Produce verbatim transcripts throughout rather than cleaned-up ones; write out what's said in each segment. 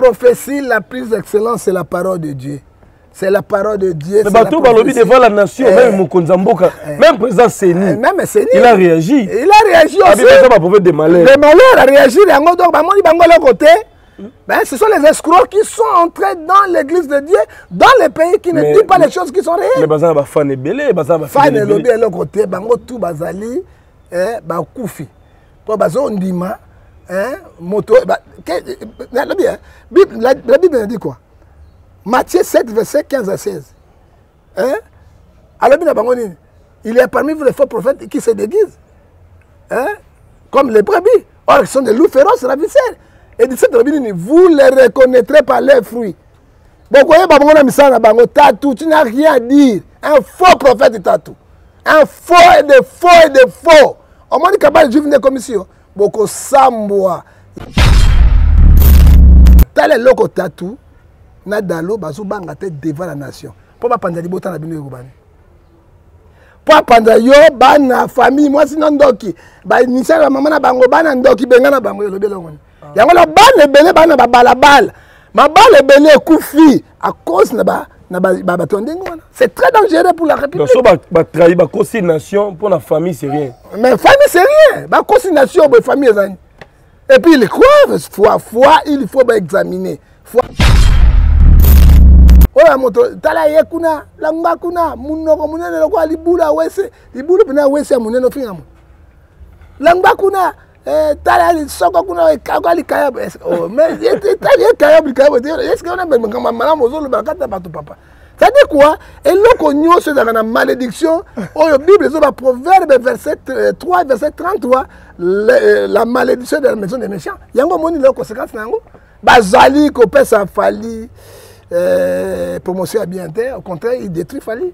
prophétie la plus excellente, c'est la parole de Dieu. C'est la parole de Dieu. Mais bateau balobi devant la nation, eh, même Mokonzamboka, eh, même président Séni, eh, même Séni, il a réagi. Il a réagi aussi. Des malheurs. Les malheurs a réagi. Donc, bah, de côté, ben, ce sont les escrocs qui sont entrés dans l'église de Dieu, dans les pays qui mais, ne disent pas les choses qui sont réelles. Mais bazan ba fan belé, bazan ba fan belé de l'autre côté, bango tout bazali, eh, ba koufi. Pour bazon ndima, hein, moto, bah, la Bible, la Bible dit quoi? Matthieu sept, verset quinze à seize. Hein? Alors, il y a parmi vous les faux prophètes qui se déguisent. Hein? Comme les brebis. Or, ils sont des loups féroces, ravisseurs. Et dit cette vous les reconnaîtrez par leurs fruits. Donc, vous voyez, tu n'as rien à dire. Un faux prophète est tatou. Un faux et de faux et de faux. Au moins, il y a des juifs de commission. Beaucoup samboa. Tel est le tatou. Nadalo bazo banga te devant la nation. Pour pas panda libota na bino yobani. Pour panda yo bana famille moi sinon ndoki. Ba initial la maman na bango bana ndoki benga na bango lobe longoni. Yango la bana belé bana ba bala bala. Ma bala belé kufi à cause na ba na ba ba tondengo. C'est très dangereux pour la République. Donc ba ba trahi ba consignation pour la famille c'est rien. Mais famille c'est rien. Ba consignation pour famille zani. Et puis les quoi foi foi il faut ba examiner. Foi oya moto tala ye kuna langa kuna munoko munene lokwa libula wese libula bina wese munene finga mo langa kuna eh tala soko kuna kwa likaya oh mais tala ye kaya likaya est-ce que on a même mala mozolo bakata bato papa ça dit quoi et loko nyonso dans la malédiction oyo bible zo ba proverbe verset trois verset trente-trois la malédiction de la maison des méchants yango moni loko conséquence nango bazali ko pesa fali. Euh, promotion à bien terre, au contraire, il détruit Fali.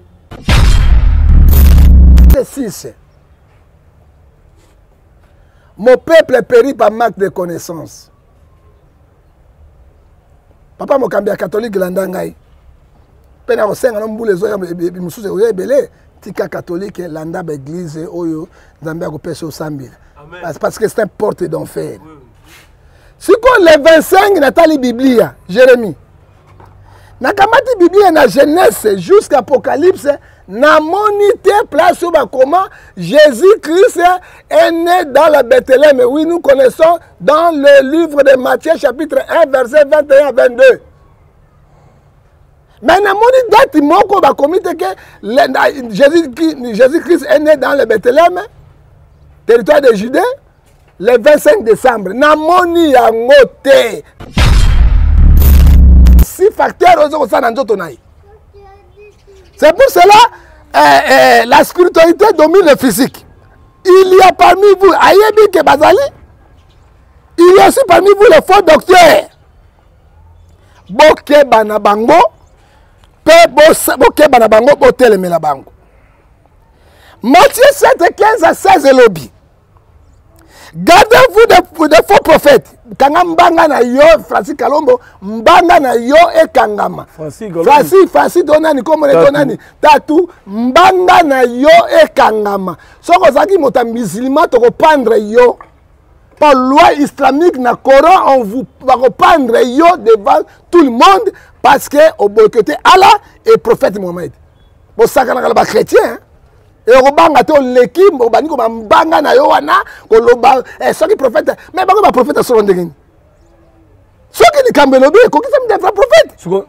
six. Mon peuple périt par manque de connaissances. Papa m'a cambié catholique l'andangai. Pena au sein on boule les oya musuze oya belé tika catholique landa l'église oyo zambia ko pèse au sambil. Parce que c'est un porte d'enfer. Si qu'on les vingt-cinq Nathalie Biblia, Jérémie. Nakamati Bible na Genèse jusqu'à Apocalypse na monité place où comment Jésus-Christ est né dans la Bethléem. Oui, nous connaissons dans le livre de Matthieu chapitre un verset vingt et un à vingt-deux. Mais na monité date moko ba comité que Jésus-Christ est né dans le Bethléem, territoire de Judée, le vingt-cinq décembre. Na moni ya ngote. Six facteurs aux c'est pour cela euh, euh, la spiritualité domine le physique. Il y a parmi vous Ayebi Kebazali, il y a aussi parmi vous les faux docteurs. Boke Banabango, Boke Banabango, Botel Melabango. Matthieu sept, quinze à seize lobby. Gardez-vous de, de faux prophètes. Kanga mbanga na yo, Francis Kalombo, mbanga na yo e kangama. Francis, Francis, Francis donani, comme le donani. Tatu, mbanga na yo e kangama. Soko zaki mota musulman to reprendre yo. Par loi islamique na Coran, on vous va reprendre yo devant tout le monde parce que au boycotté Allah et prophète Mohamed. Bon ça kana kala chrétien. Hein? Et au banga to l'équipe au bani ko banga na yo wana ko loba eh so ki prophète mais ba ko prophète so ndengeni so ki ni kambelobe ko ki ça me devra prophète suko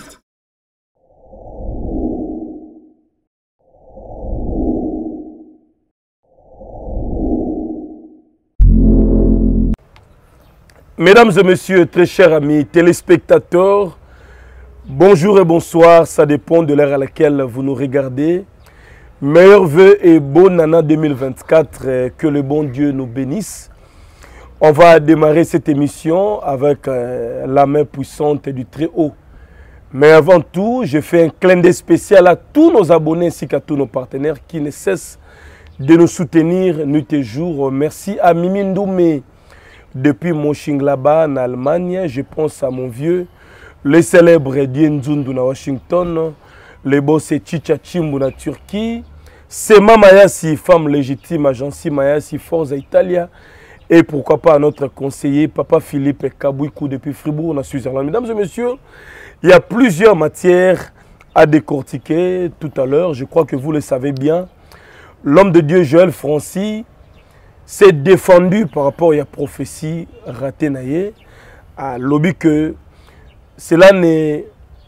Mesdames et messieurs, très chers amis téléspectateurs, bonjour et bonsoir, ça dépend de l'heure à laquelle vous nous regardez. Meilleurs vœux et bonne année deux mille vingt-quatre, que le bon Dieu nous bénisse. On va démarrer cette émission avec euh, la main puissante du Très-Haut. Mais avant tout, je fais un clin d'œil spécial à tous nos abonnés ainsi qu'à tous nos partenaires qui ne cessent de nous soutenir nuit et jour. Merci à Mimi Ndoumé depuis Mönchengladbach en Allemagne. Je pense à mon vieux, le célèbre Dien Zundu à Washington. Le boss est Chicha Chimbu na Turquie. Sema Mayasi, femme légitime, agence Mayasi, Forza Italia. et pourquoi pas à notre conseiller, Papa Philippe Kabouikou depuis Fribourg, en Suisse-Irlande. Mesdames et messieurs, il y a plusieurs matières à décortiquer tout à l'heure. Je crois que vous le savez bien. L'homme de Dieu, Joël Francis, s'est défendu par rapport à la prophétie ratée naïe, à lobby que cela ne,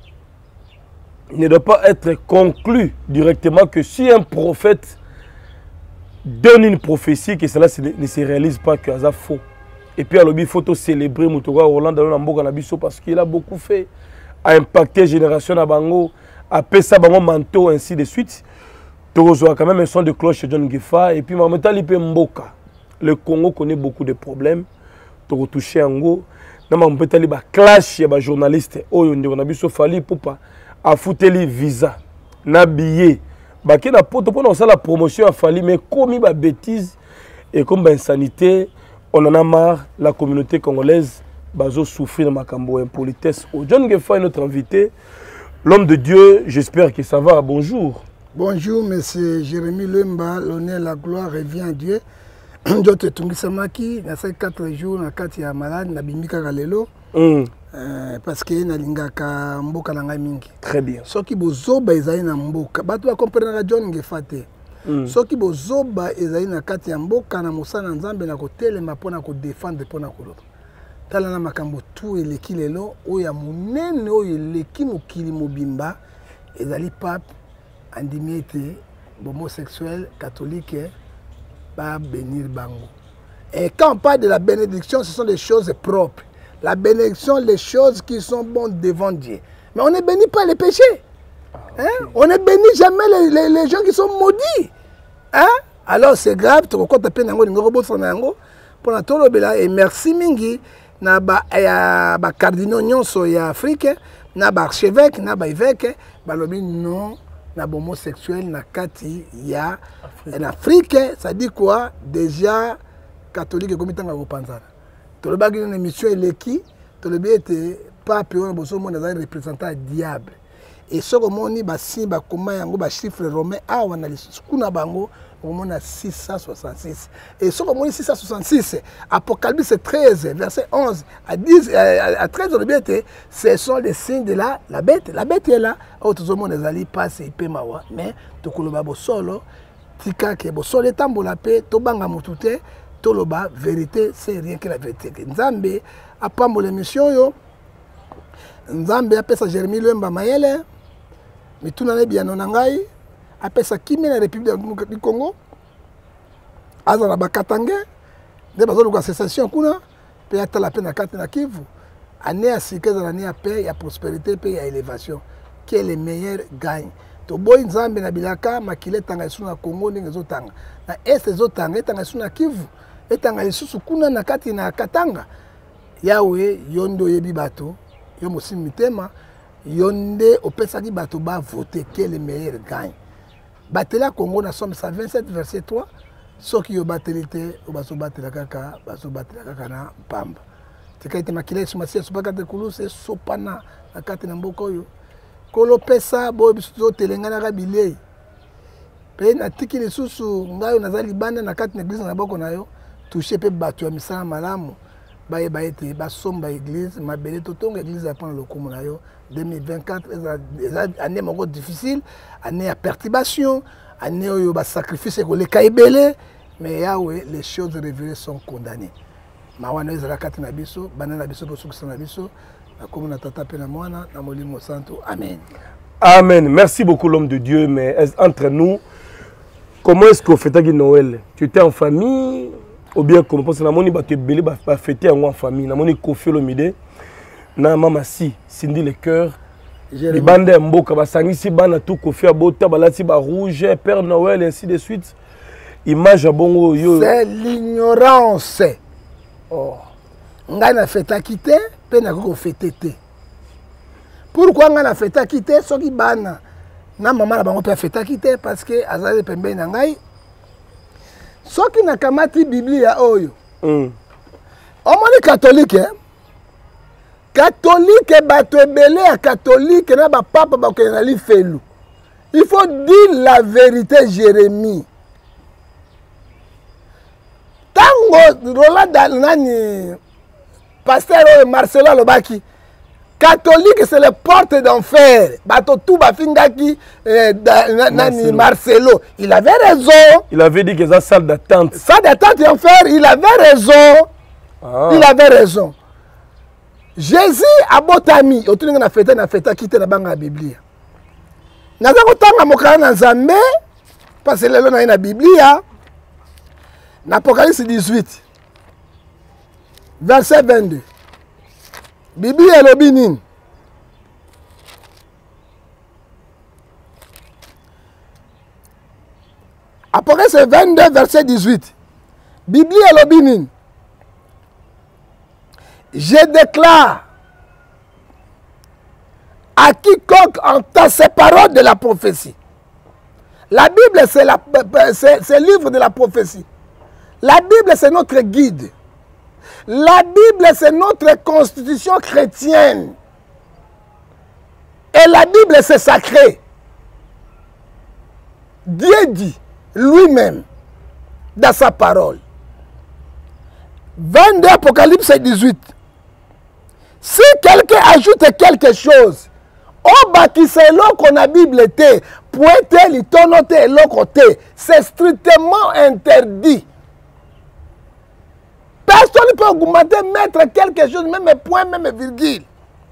ne doit pas être conclu directement que si un prophète donne une prophétie, que cela ne se réalise pas, que c'est faux. Et puis à lobby, il faut célébrer Moutoga Roland dans parce qu'il a beaucoup fait, a impacté génération à Bango, a payé Bango manteau, ainsi de suite. Tozo a quand même un son de cloche chez John Gefa. Et puis Mametali Mboka. Le Congo connaît beaucoup de problèmes. Togo touché Ango. Mametali ba clash ya journaliste. Oyo ndi on a biso fali poupa a fouteli visa na billet. Ba ki na poto pour la promotion a fali mais commis ba bêtise et comme ba insanité, on en a marre la communauté congolaise bazo souffrir de makambo impolitesse. John Gefa est notre invité. L'homme de Dieu, j'espère que ça va. Bonjour. Bonjour, monsieur Jérémy Lemba. L'honneur, la gloire revient à Dieu. Je te tungisamaki, na ces quatre jours, na kati ya malade, na bimika kalelo. Mm. Euh, parce que na lingaka mboka na ngai mingi. Très bien. Soki bozoba ezali na mboka, bato ba comprendre John Gefa te. Mm. Soki bozoba ezali na kati ya mboka na mosala nzambe na kotelema pona ko défendre pona koloba. Tala na makambo tout eleki lelo oya munene oyo eleki mokili mobimba ezali pape andimi ete homosexuel catholique va bénir bango. Et quand on parle de la bénédiction, ce sont des choses propres. La bénédiction, les choses qui sont bonnes devant Dieu. Mais on ne bénit pas les péchés. Hein? On ne bénit jamais les, les, les gens qui sont maudits. Hein? Alors c'est grave, tu recomptes à peine pour la tolobela et merci mingi. Na ba ya ba cardinaux nyonso ya Afrique na ba archevêque na ba évêque ba lobi non na homosexuel na kati ya en Afrique. Ça dit quoi? Déjà catholique comme tanga ko panzana to loba une émission eleki to lobi ete pape on boso mo na représentant diable et ce comme on ni ba simba koma yango ba chiffre romain a wana kuna bango on a six cent soixante-six. Et ce qu'on six cent soixante-six, Apocalypse treize, verset onze à, dix, à treize, ce sont les signes de la, la bête. La bête est là. Tout le monde est passé, il peut m'avoir. Mais, tout le monde solo, tika ke bo solo tambo la paix, to banga mutute, to loba, vérité, c'est rien que la vérité. Nzambe, a pas mon émission yo. Nzambe a pesa Jérémy Lemba Mayele, mais tout n'allait bien non angai. Après ça, qui met la République du Congo, Azana Bakatangé, des bases de cessation, kuna, puis à la peine à quatre na Kivu, année à six, année à paix, il y a prospérité, puis il y a élévation. Qui est le meilleur gagne? To boy nzambe na bilaka, makile tanga suna Congo ni ngezo tanga. Na est zo tanga tanga suna Kivu, et tanga isusu kuna na kati na Katanga. Yawe yondo yebi bato, yo musim mitema, yonde opesaki bato ba voter qui est le meilleur gagne. Batela Congo na somme cent vingt-sept verset trois, ce qui est batelité au baso batela kaka, baso batela kaka na pamba. C'est quand il makile sur masia supaka de kulu c'est sopana na kati na mboko yo. Kolo pesa bo biso telengana ka bilei. Pe na tiki lisusu ngayo nazali banda na kati na église na boko na yo, toucher pe bato ya misala malamu. Ba ye ba ete ba somba église, mabele totonga église ya pana lokumu na yo. deux mille vingt-quatre, année moko difficile, année à perturbation, année où il y a sacrifice et les caïbélés, mais Yahweh, les choses révélées sont condamnées. Mawana ezala kati na biso, banana biso bosuku na biso, na komuna tata pe na mwana, na molimo santo. Amen. Amen. Merci beaucoup l'homme de Dieu, mais entre nous, comment est-ce qu'on fait Noël? Tu étais en famille ou bien comment? Parce que na moni ba te belé ba fêter en famille, na moni Kofi Olomide. Na mama si Cindy le cœur les bandes mboka basangisi bana tout Kofi abota balati ba rouge Père Noël ainsi de suite image à bongo yo c'est l'ignorance. Oh nga na feta kité pe na ko fêter té pourquoi nga na feta kité soki bana na mama na bango pe feta kité parce que azali pembe na ngai soki na kamati biblia oyo mm. Omoni catholique hein? Catholique, bato ebele ya catholique na ba papa ba ko na li felu. Il faut dire la vérité Jérémie. Tant Ntango Roland nani pasteur Marcelo Lobaki catholique c'est les portes d'enfer. Bato tout bafingaki eh, nani Marcelo. Il avait raison. Il avait dit que c'est une salle d'attente. Salle d'attente d'enfer, il avait raison. Ah. Il avait raison. Jésus a botami, otunga na fête na fête kité na banga Biblia. Naza kotanga mokana na Nzambe parce que lelo na na Biblia. Na Apocalypse dix-huit verset vingt-deux. Biblia elobi nini? Apocalypse vingt-deux verset dix-huit. Biblia elobi nini? Je déclare à quiconque entend ces paroles de la prophétie. La Bible, c'est le livre de la prophétie. La Bible, c'est notre guide. La Bible, c'est notre constitution chrétienne. Et la Bible, c'est sacré. Dieu dit lui-même dans sa parole. vingt-deux Apocalypse dix-huit. Si quelqu'un ajoute quelque chose, au bâtissement qu'on a Bible était, pointer l'itonoté et l'autre côté, c'est strictement interdit. Personne ne peut augmenter, mettre quelque chose, même point, même virgule.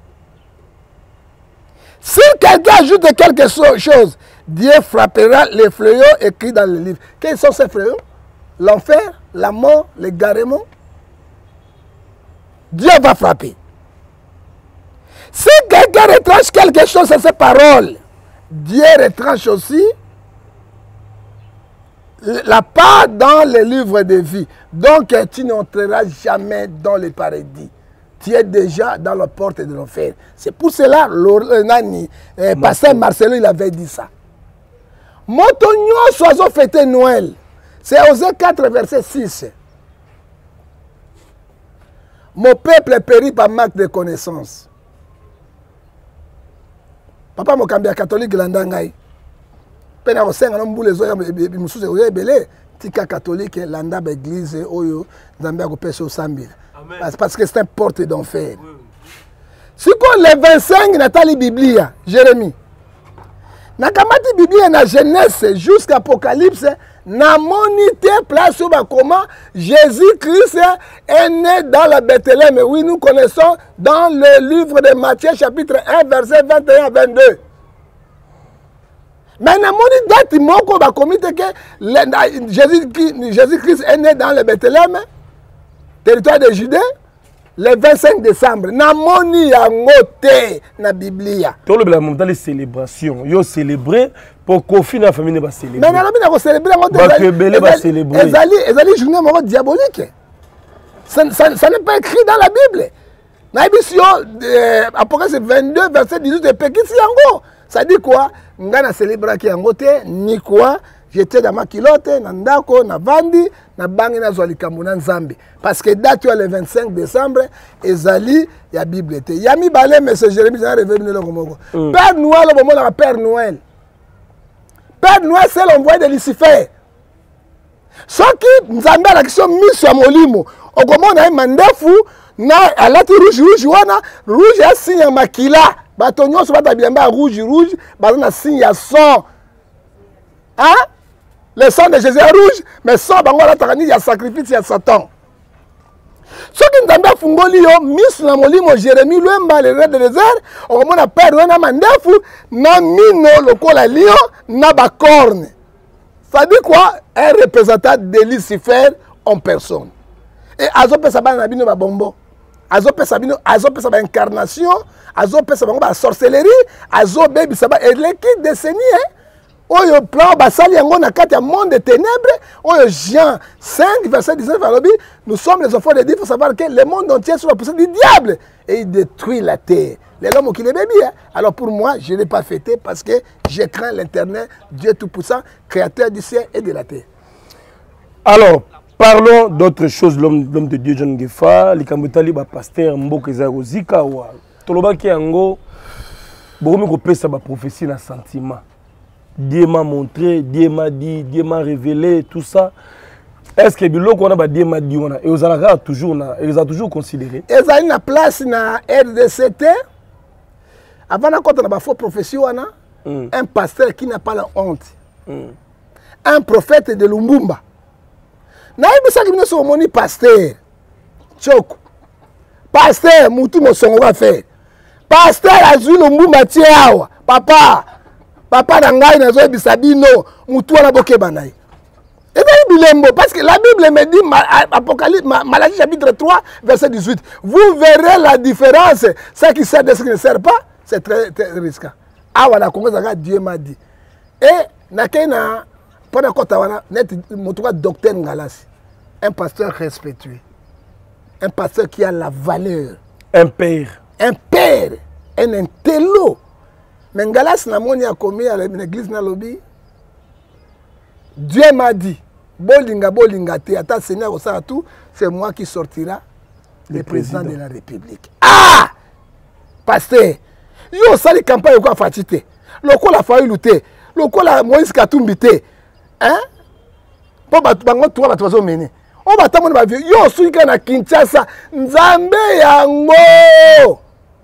Si quelqu'un ajoute quelque chose, Dieu frappera les fléaux écrits dans le livre. Quels sont ces fléaux? L'enfer, la mort, l'égarement. Dieu va frapper. Si quelqu'un retranche quelque chose à ces paroles, Dieu retranche aussi la part dans le livre de vie. Donc tu n'entreras jamais dans le paradis. Tu es déjà dans la porte de l'enfer. C'est pour cela que le pasteur Marcelo il avait dit ça. Motonio soiseau fêté Noël. C'est Osée quatre verset six. Mon peuple périt par manque de connaissance. Papa Mokambia catholique landangai. Pena osenga nombule zo ya musuze oye belé tika catholique landa ba église oyo Nzambe ko pesa osambila. Parce que c'est une porte d'enfer. Si qu'on les vingt-cinq natali Biblia, Jérémie. Nakamati Biblia na Genèse jusqu'à Apocalypse na monité place où comment Jésus-Christ est né dans la Bethléem. Oui, nous connaissons dans le livre de Matthieu chapitre un verset vingt et un à vingt-deux. Mais na moni date moko ba komite que Jésus-Christ est né dans le Bethléem, territoire de Judée, le vingt-cinq décembre. Na moni yangote na Biblia. Tout le monde dans les célébrations, yo célébrer pour confiner la famille va célébrer. Mais na lobi na ko célébrer ngote. Ba kebele va célébrer. Ezali ezali journée moko diabolique. Ça, ça, ça n'est pas écrit dans la Bible. Na émission Apocalypse vingt-deux verset dix-huit de Pekisi yango. Ça dit quoi? Ngana célébrer ki yango te ni quoi? J'étais dans ma kilote, na ndako, na vandi, na bangi na zwa likambo na Nzambe. Parce que date le vingt-cinq décembre, ezali ya Bible te. Yami balé monsieur Jérémie na révélé le komoko. Père Noël au moment la Père Noël. Père Noël c'est l'envoyé de Lucifer. Soki Nzambe la question mise sur molimo. Au comment na mandefu na alati rouge rouge wana, rouge ya signe ya makila. Bato nyonso bata biamba rouge rouge, bato na signe ya sang. Hein? Le sang de Jésus est rouge, mais sang bango la takani ya sacrifice ya Satan. Ce qui nous a fungoli yo mis na molimo Jérémie lwemba le red de désert, au moment na père na mandefu na mino lokola lion na ba corne. Ça dit quoi? Un représentant de Lucifer en personne. Et azo pesa ba na bino ba bombo. Azo pesa bino, azo pesa ba incarnation, azo pesa bango ba sorcellerie, azo baby ça ba et l'équipe décennie hein. Oyo plan basali yango na kati ya monde des ténèbres. Oyo Jean cinq verset dix-neuf alobi, nous sommes les enfants de Dieu. Il faut savoir que le monde entier sous la puissance du diable et il détruit la terre. Les hommes qui les bébés. Hein? Alors pour moi, je ne l'ai pas fêté parce que je crains l'Éternel, Dieu tout-puissant, créateur du ciel et de la terre. Alors, parlons d'autre chose. L'homme de Dieu, John Gefa, Likambutali, pasteur Mboke Zagozika, Tolobaki Yango, Bokomi Kopesa, prophétie na sentiment. Dieu m'a montré, Dieu m'a dit, Dieu m'a révélé, tout ça. Est-ce que biloko wana ba diema di wana et ozalaka toujours na ils ont toujours considéré ezali na place na R D C T avant na kota na ba faux prophétie wana mm. un pasteur qui n'a pas la honte mm. un prophète de Lumbumba na yebisa ki bino so moni pasteur Tchoko pasteur mutu mosongo ka faire pasteur azwi Lumbumba tie awa papa papa na ngai nazo yebisa bino mutu wana bokeba na ye. Parce que la Bible me dit, Apocalypse, Malachie chapitre trois, verset dix-huit, vous verrez la différence. Ce qui sert de ce qui ne sert pas, c'est très, très risquant. Ah voilà, comment Dieu m'a dit. Et, nakena, pendant que tu as docteur Ngalas, un pasteur respectueux, un pasteur qui a la valeur. Un père. Un père, un intello. Mais Ngalas n'a pas commis à l'église na lobby. Dieu m'a dit, bolinga bolinga te ata Seigneur au ça tout, c'est moi qui sortira le, le président, président de la République. Ah! Pasteur, yo sali campagne quoi fatité. Loko la faille lutter. Loko la Moïse Katumbi te. Hein? Po ba bango toi ba tozo mener. On ba tamona ba vieux. Yo suika na Kinshasa, Nzambe yango.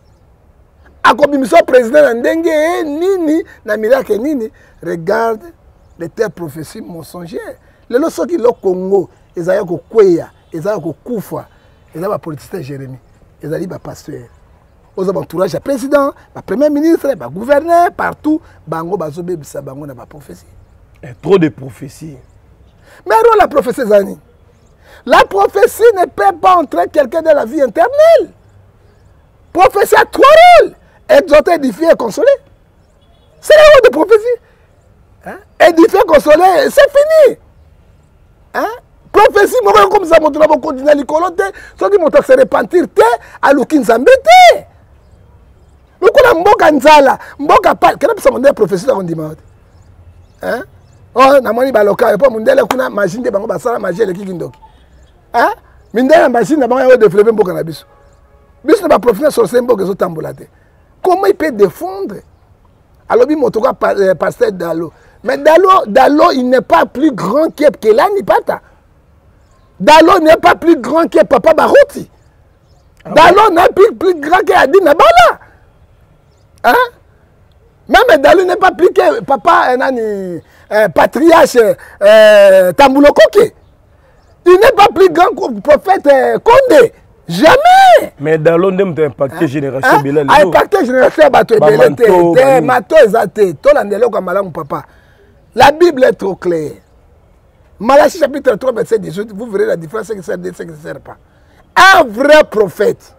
Akobimiso président ndenge nini na miracle nini. Regarde les terres prophéties mensongères. Les lorsque qui le Congo, ils ont ko kweya, ils ont ko kufa, ils ont politicien Jérémie, ils ont ba pasteur. Aux entourages président, ba premier ministre, ba gouverneur partout, bango bazobe bisa bango na ba prophétie. Trop de prophéties. Mais alors la prophétie zani. La prophétie ne peut pas entrer quelqu'un dans la vie éternelle. Prophétie a trois rôles: exhorter, édifier et consoler. C'est le rôle de prophétie. Hein? Édifier, consoler, c'est fini. Hein? Prophétie, moi comme ça, mon travail continue à l'écolote, ceux qui m'ont se repentir, à l'oukin zambete. Nous connaissons Mboka Nzala, Mboka Pal, quelle est la prophétie dans le dimanche? Hein? Oh, namani baloka, et pas mon délai, kuna machine de bango basala, magie le kikindoki. Hein? Mindela machine na bango de fleuve Mboka na biso. Biso na ba prophétie sur ce Mboka zo tambolate. Comment il peut défendre? Alors, il m'a pasteur Dalo. Mais Dalo, Dalo, il n'est pas plus grand que Kelani Pata. Dalo n'est pas plus grand que Papa Barouti. Ah Dalo n'est plus, plus grand que Adina Bala. Hein? Même Dalo n'est pas plus que Papa euh, nani, euh, Patriarche euh, Tambulokoke. Il n'est pas plus grand que le prophète euh, Condé. Jamais. Mais dans l'ondem de impacté génération Bilal. A impacté génération bateau Bilal. Mato ezate. To landelo comme malam papa. La Bible est trop claire. Malachie chapitre trois verset dix-huit, vous verrez la différence ce qui sert de ce qui ne sert pas. Un vrai prophète,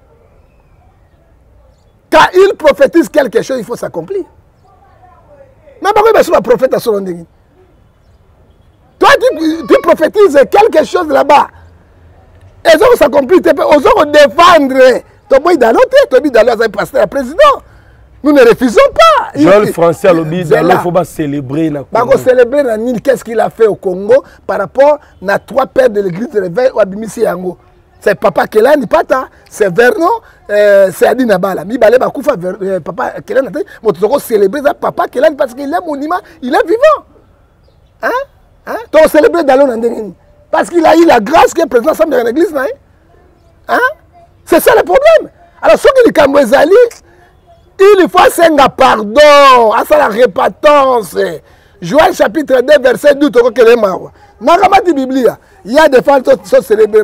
quand il prophétise quelque chose, il faut s'accomplir. Mais pourquoi il y a un prophète à son nom? Toi, tu, tu prophétises quelque chose là-bas. Et ça s'accomplit, ils ont défendre. Tu as dans l'autre, tu as dit dans l'autre, pasteur président. Nous ne refusons pas. Joël Français a dit qu'il ne faut pas célébrer. Il faut célébrer qu'est-ce qu'il a fait au Congo par rapport à trois pères de l'église de réveil ou Abimisi Yango. C'est Papa Kelani Pata, c'est Vernon, euh, c'est Adi Nabala. Mi balé bakoufa euh, Papa Kelani, mais tu dois célébrer Papa Kelani parce qu'il est monument, il est vivant. Hein? Hein? Tu dois célébrer Dalon Ndengeni. Parce qu'il a eu la grâce qui est présente ensemble dans l'église. Hein? C'est ça le problème. Alors, ceux qui disent que il faut un pardon, à ça la répentance. Joël chapitre deux, verset douze, tu as dit Bible, il y a des femmes qui sont célébrées.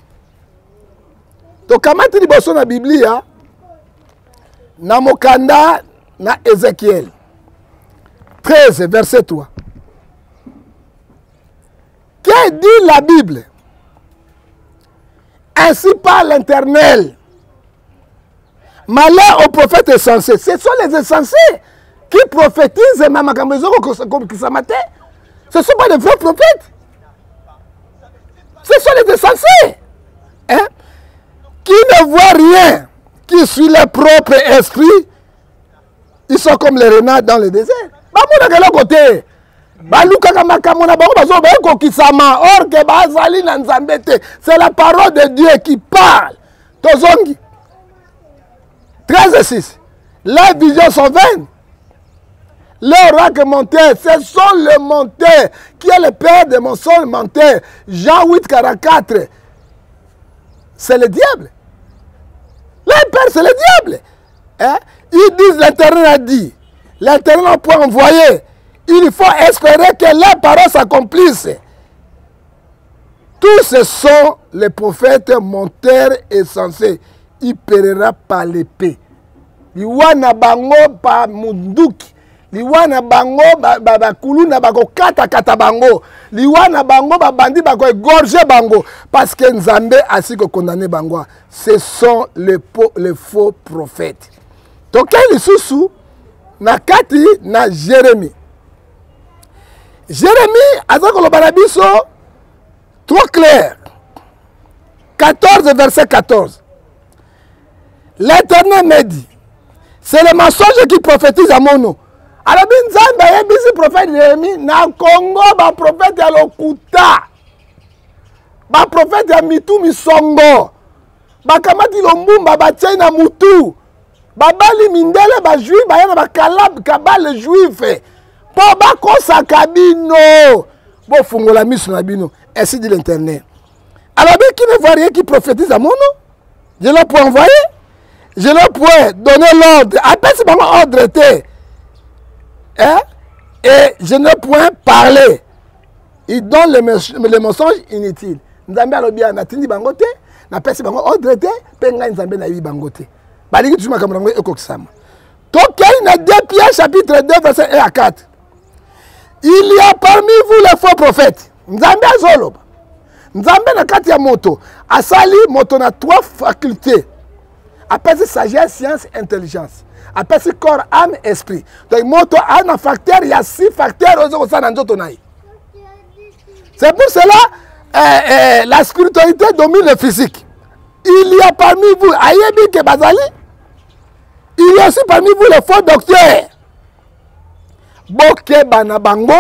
Tu as dit que la Bible, na Mokanda, na Ézéchiel treize, verset trois. Que dit la Bible? Ainsi parle l'Éternel. Malheur aux prophètes insensés. Ce sont les insensés qui prophétisent même à Kisamate. Ce ne sont pas les vrais prophètes. Ce sont les insensés. Hein? Qui ne voient rien, qui suivent leur propre esprit. Ils sont comme les renards dans le désert. De quel côté? C'est la parole de Dieu qui parle. Tozongi. treize et six. Les visions sont vaines. Le roi que menteur, ce sont les menteurs. Qui est le père de mon son menteur? Jean huit, quarante-quatre. C'est le diable. Le père, c'est le diable. Hein? Ils disent, l'Éternel a dit. L'Éternel n'a pas envoyé. Il faut espérer que les paroles s'accomplissent. Tous ce sont les prophètes menteurs et censés. Il périra par l'épée. Liwana bango pa munduki. Liwana bango ba kuluna bako kata kata bango. Liwana bango ba bandi bako égorger bango. Parce que Nzambe a si que condamné bango. Ce sont les, les faux prophètes. Donc il est sous na kati na Jérémie. Jérémie azako lo banabiso trop clair. quatorze verset quatorze. L'Éternel me dit, c'est le mensonge qui prophétise à mon nom. Alors, Nzambe yebisi prophète Jérémie na Congo ba prophète ya lokuta. Ba prophète ya mitu misongo. Ba kamati lombumba ba tchena mutu. Ba bali mindele ba juif ba yana ba kalab kabale juif. Po ba kosa kabino. Bo fungola misu na bino. Ainsi dit l'Éternel. Alors, qui ne voit rien qui prophétise à mon nom, je l'ai pour envoyer. Je leur pourrais donner l'ordre. Après, c'est pas mon ordre était. Hein? Et je ne pourrais parler. Il donne les, les mensonges inutiles. Nzambe alobi anatindi bangote. Na pesi bango ordre était. Penga nzambe na yi bangote. Baliki tuma kamrango ekokisama. Tokei na deux Pierre chapitre deux verset un à quatre. Il y a parmi vous les faux prophètes. Nzambe azoloba. Nzambe na kati ya moto. Asali moto na trois facultés. Après c'est sagesse, science, intelligence. Après c'est corps, âme, esprit. Donc, moto a un facteur, il y a six facteurs. C'est pour cela euh, euh, la spiritualité domine le physique. Il y a parmi vous, Ayebi Kebazali, il y a aussi parmi vous les faux docteurs. Boke Banabango,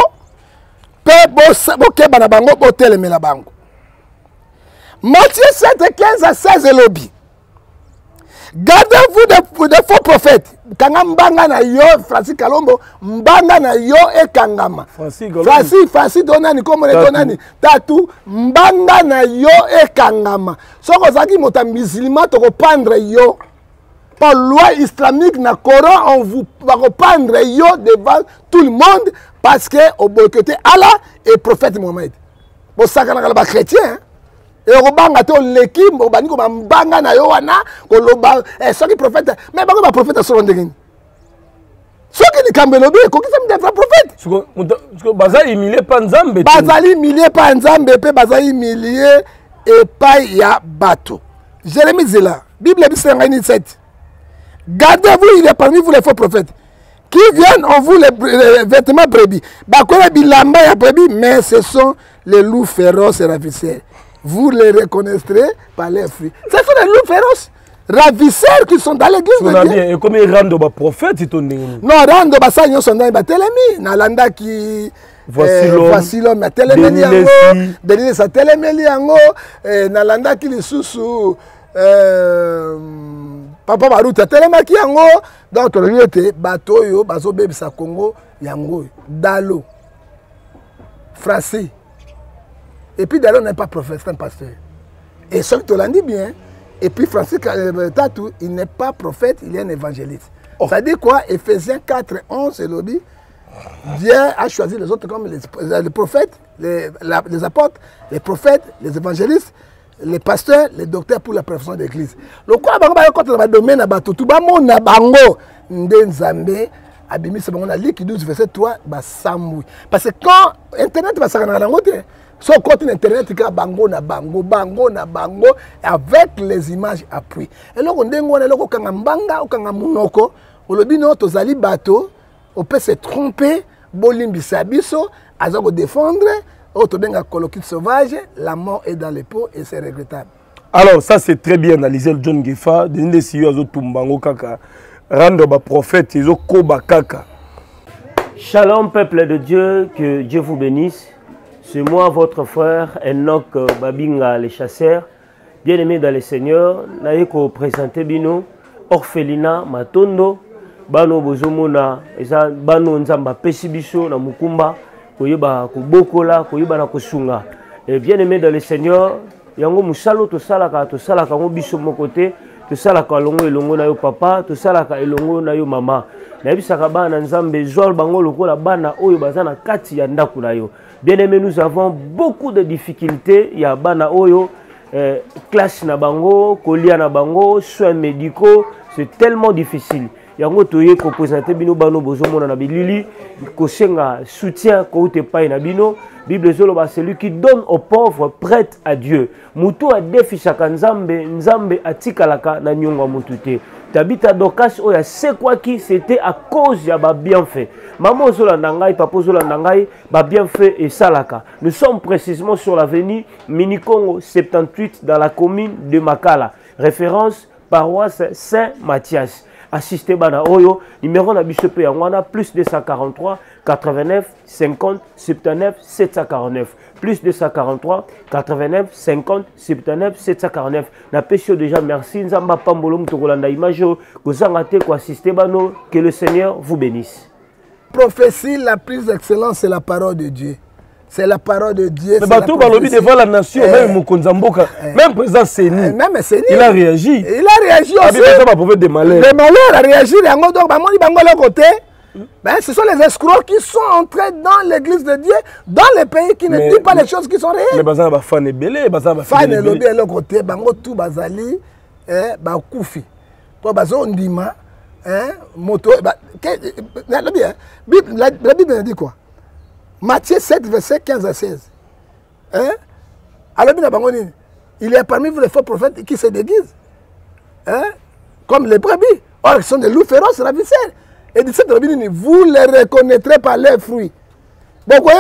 Boke Banabango, Botel Melabango. Matthieu sept, quinze à seize, lobby. Gardez-vous des de faux prophètes. Kanga mbanga na yo, Francis Kalombo, mbanga na yo e kangama. Francis Kalombo. Francis, Francis Donani, comme le Donani. Tatu, mbanga na yo e kangama. Soko zaki mota musulman to reprendre yo. Par loi islamique na Coran, on vous va reprendre yo devant tout le monde parce que au boycotté Allah et prophète Mohamed. Bon ça kana kala ba chrétien. Hein? Et on banga to l'équipe, on bani ko banga na yo wana ko loba eh soki prophète mais bango ba prophète so ndengeni. Soki ni kambelobi ko kisa mdefra prophète. Soko soko bazali humilié pa Nzambe. Bazali humilié pa Nzambe pe bazali humilié et pa ya bato. Jérémie Zela, Bible dit sept. Gardez-vous, il est parmi vous les faux prophètes qui viennent en vous les, les vêtements brebis. Bakona bilamba ya brebis, mais ce sont les loups féroces et ravisseurs. Vous les reconnaîtrez par leurs fruits. Ce sont les loups féroces, ravisseurs qui sont dans l'église de Dieu. Et comme ils rendent au prophète, ils t'ont dit. Non, rendent au sang, ils sont dans les télémis. Nalanda qui. Voici l'homme. Voici l'homme. Téléméli yango. Denis sa téléméli yango. Nalanda qui les sous-sous. Papa Baruta télémaki yango. Donc, le lieu était bateau yo, bazo bébé sa Congo yango. Dalo. Français. Et puis Dalo n'est pas prophète, c'est un pasteur. Et ce que tu l'as dit bien. Et puis Francis euh, Tatou, il n'est pas prophète, il est un évangéliste. Oh. Ça dit quoi? Éphésiens quatre, onze, c'est le dit. Dieu a choisi les autres comme les, les prophètes, les, la, les apôtres, les prophètes, les évangélistes, les pasteurs, les docteurs pour la perfection de l'église. Le quoi, quand on va domaine à bateau, tout le monde a bango, Ndenzambe, Abimi, c'est bon, on a lu qui douze, verset trois, bah, Samoui. Parce que quand Internet va s'arrêter dans la route, sur côté internet, il y a bango na bango, bango na bango, avec les images appuyées. Et là, on dit qu'on est là, on a mbanga, on a munoko, on le dit non, on a bateau, on peut se tromper, bolimbi sabiso, on va défendre, on a coloquille sauvage, la mort est dans les pots et c'est regrettable. Alors, ça c'est très bien analysé, le John Gefa, de l'Indécieux, ils ont tumbango kaka, rendre ba prophète, ils ont koba kaka. Shalom, peuple de Dieu, que Dieu vous bénisse. C'est moi, votre frère, Enoch Babinga, les chasseurs. Bien-aimé dans le Seigneur, je vais vous présenter Bino, Orphelina Matondo, bano bozomona eza bano nzamba pesi biso na mukumba koyeba kobokola koyeba na kosunga. Et bien aimé dans le Seigneur, yango musalo to salaka to salaka ngo biso mokote to salaka longo elongo na yo papa to salaka elongo na yo mama. Na bisaka bana nzambe zol bango lokola bana oyo bazana kati ya ndaku na yo. Bien aimé, nous avons beaucoup de difficultés ya bana oyo eh, classe na bango, kolia na bango, soins médicaux, c'est tellement difficile. Yango toye ko présenter bino bano bozomona na bilili ko senga soutien ko te paye na bino. Bible zoloba celui qui donne aux pauvres prête à Dieu. Mutu a defisaka nzambe nzambe atikalaka na nyonga mutu te. Tabita Dokas oya c'est quoi qui c'était à cause ya ba bienfait. Maman zolanda ngai papa zolanda ngai ba bienfait et salaka. Nous sommes précisément sur l'avenue Minikongo soixante-dix-huit dans la commune de Makala. Référence paroisse Saint-Mathias. Assisté bana oyo numéro na bisope yangwana plus deux cent quarante-trois quatre-vingt-neuf cinquante soixante-dix-neuf sept cent quarante-neuf plus deux cent quarante-trois quatre-vingt-neuf cinquante soixante-dix-neuf sept cent quarante-neuf. Na pesio déjà merci nzamba pambolo mtokolanda image kozanga te ko assister bano. Que le Seigneur vous bénisse. Prophétie la plus excellente, c'est la parole de Dieu. C'est la parole de Dieu. Mais bateau balobi devant la nation, eh, même Mokonzamboka, eh, même président Séni, eh, même Séni, il a réagi. Il a réagi aussi. Des malheurs. Les malheurs a réagi. Donc, bah, de côté, ben, ce sont les escrocs qui sont entrés dans l'église de Dieu, dans les pays qui ne disent pas les choses qui sont réelles. Mais bazan ba fan belé, bazan ba fan lobby à l'autre côté, bango tout bazali, eh, ba koufi. Pour bazon ndima, hein, moto, bah, la Bible, la Bible dit quoi? Matthieu sept, verset quinze à seize. Hein? Alors, il y a parmi vous les faux prophètes qui se déguisent. Hein? Comme les brebis. Or, ils sont des loups féroces, ravisseurs. Et dit cette vous les reconnaîtrez par leurs fruits. Donc, vous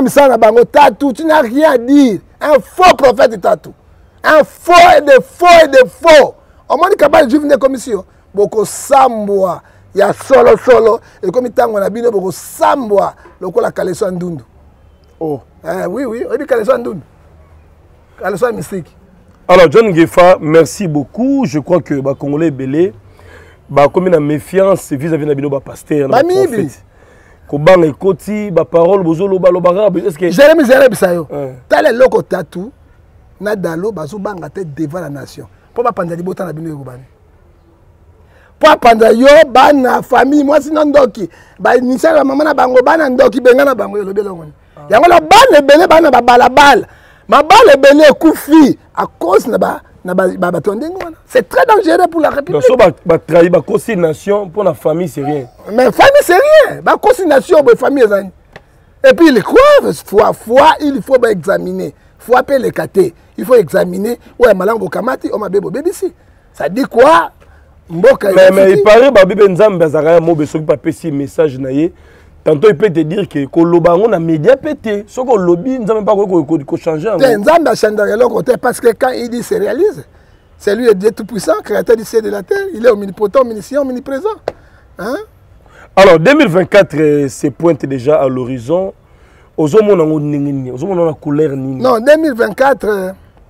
voyez, tu n'as rien à dire. Un faux prophète est tatou. Un faux et de faux et de faux. Au moins, il y a des juifs de commission. Beaucoup samboa. Il y a solo solo et comme il on a bien beaucoup samboa le quoi la caleçon ndundu. Oh, eh, oui oui, on dit caleçon ndundu. Caleçon mystique. Alors John Gefa, merci beaucoup. Je crois que ba Congolais belé ba comme une méfiance vis-à-vis de bino ba pasteur na prophète. Ko bang ekoti ba parole bozolo ba lobara est-ce que Jérémie Jérémie bisayo. Tale loko tatu na dalo bazo banga te devant la nation. Pour ba panda libota na bino yobani. Pour panda yo bana famille moi sinon ndoki ba nisala mama na bango bana ndoki benga na bango lobe longo yango la bana belé bana ba bala bala ma bala belé kufi à cause na ba na ba ba tondengo c'est très dangereux pour la République. Donc ba ba trahir ba consignation pour la famille c'est rien. Mais famille c'est rien ba consignation pour famille ezani. Et puis les quoi foi foi il faut ba examiner faut appeler les catés il faut examiner ouais malango kamati o mabebo bébisi ça dit quoi. Mboka, mais, mais il paraît que Bible Nzambe azara mo beso pa pesi message na ye. Tantôt il peut te dire que ko lobango na média pété. Ce ko lobby Nzambe pas ko ko changer. Nzambe a changé de côté parce que quand il dit se réalise. C'est lui le Dieu tout puissant, créateur du ciel et de la terre, il est omnipotent, omniscient, omniprésent. Hein? Alors deux mille vingt-quatre euh, se pointe déjà à l'horizon. Ozomona nini, ozomona la couleur nini. Non, deux mille vingt-quatre euh,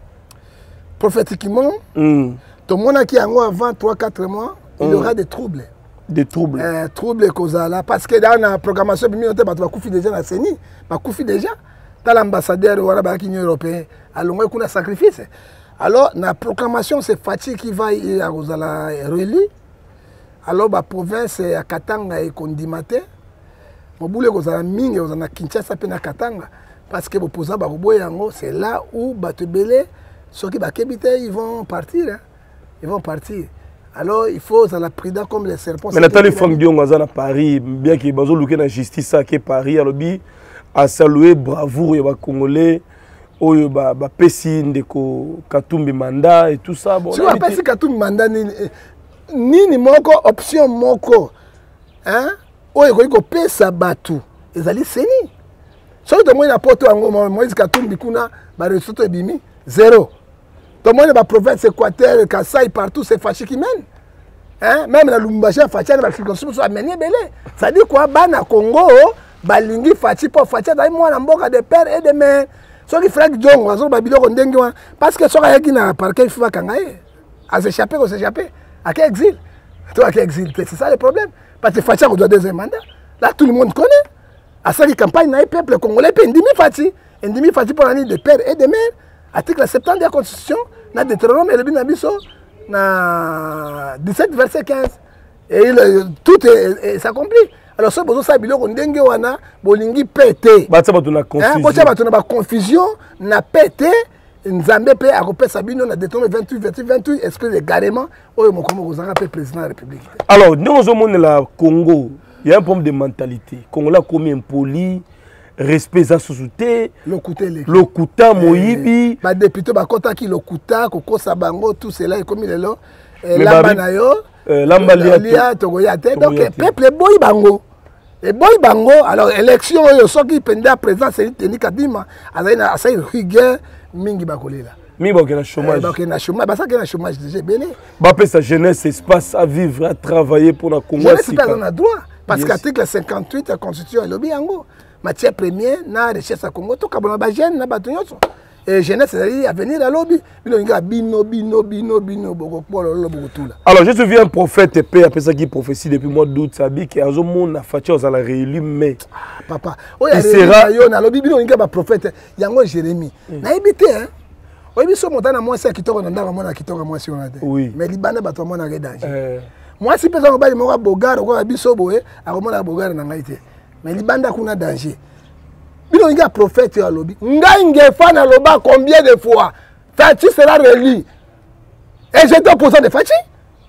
prophétiquement mm. Tout le monde qui a avant trois quatre mois, il y aura des troubles. Des troubles. Euh, troubles causales. Parce que dans la programmation, il y a déjà la C E N I, il y a déjà. Dans l'ambassadeur de l'Union européenne, alors il y a un sacrifice. Alors, la proclamation, c'est Fatih qui va y à Reli. Alors, la province, à Katanga et Kondimate. Moboule kozala mingi ozana Kinshasa pe na Katanga parce que bopoza ba yango c'est là où batebele ceux qui bakebite ils vont partir hein. Ils vont partir. Alors il faut être prudent comme les serpents. Mais Nathalie Franck Dion à Paris, bien qu'il bazo luké na justice à Paris, alors bi a salué bravoure ya Congolais, oyo ba ba pesi ndeko Katumbi mandat et tout ça. Bon, si on pesi Katumbi mandat ni ni moko option moko, hein? Oyo ko ko pesa batu, ezali seni. Soki to moi na poto ngo Moïse Katumbi kuna ba resoto ebimi zéro. Tout le monde dans la province Équateur, Kassai, partout, c'est Fachi qui mène. Hein? Même la Lumbashi, Fachi, la circonscription soit menée belé. Ça dit quoi? Bana Congo, Balingi, Fachi, pour Fachi, dans moi, en boca de père et de mère. Ceux qui font Djong, on va babilo parce que ceux qui n'ont pas parquet, il faut kangaye. À s'échapper, on s'échapper. À quel exil? Toi qui exilé, c'est ça le problème. Parce que Fachi a doit deuxième mandat. Là, tout le monde connaît. À ça, les campagnes, le peuple congolais, puis Ndimi Fachi. Ndimi Fachi pour l'année de père et de mère. Article septante de la Constitution, dans Deutéronome et le Binabiso, dans dix-sept, verset quinze. Et il, tout s'accomplit. Alors, ce besoin, ça, biloko ndenge wana, bolingi pété. Bah, ça va donner confusion. Bah, ça va donner confusion, na pété. Nzambe pe akopé Sabino na Deutéronome vingt-huit, vingt-huit, vingt-huit, esprit de garement, oyo mokomo kozanga pe président de la République. Alors, nous sommes au la Congo, il y a un problème de mentalité. Congo comme impoli, respect za société, lokuta le lokuta moyibi, ba député ba kota ki lokuta koko sabango tout cela comme lelo lamba na yo, lamba lia to goya te donc peuple boy bango. Et boy bango alors élection yo soki penda président c'est Denis Kadima, azaina asai rigueur mingi bakolela. Mi ba na chômage. Ba na chômage, ba ça que na chômage déjà belé. Ba pe sa jeunesse espace à vivre, à travailler pour la Congo. Jeunesse pas dans droit parce qu'article cinquante-huit de la Constitution est lobby yango. Matière première na recherche à Congo to kabona ba jeune na bato nyonso. Et jeunesse c'est à venir à lobby. Bino nga bino bino bino bino boko polo lo boko tout là. Alors je te viens un prophète paix après ça qui prophétie depuis mois d'août ça dit que azo monde na fatia aux la réélu mais papa oh ya sera yo na lobby bino nga ba prophète yango Jérémie. Na ebité hein. Oui, mais ce montant à moi c'est kitoko na ndanga mona kitoko moi si on a oui. Mais libana bato mona ke danger. Euh moi si personne ba mo bogar ko biso boye akomona bogar na ngai te. Mais libanda kuna danger. Bino nga prophète ya lobby. Ngai ngefa na loba combien de fois Fachi sera réélu. Et j'étais opposant de Fachi.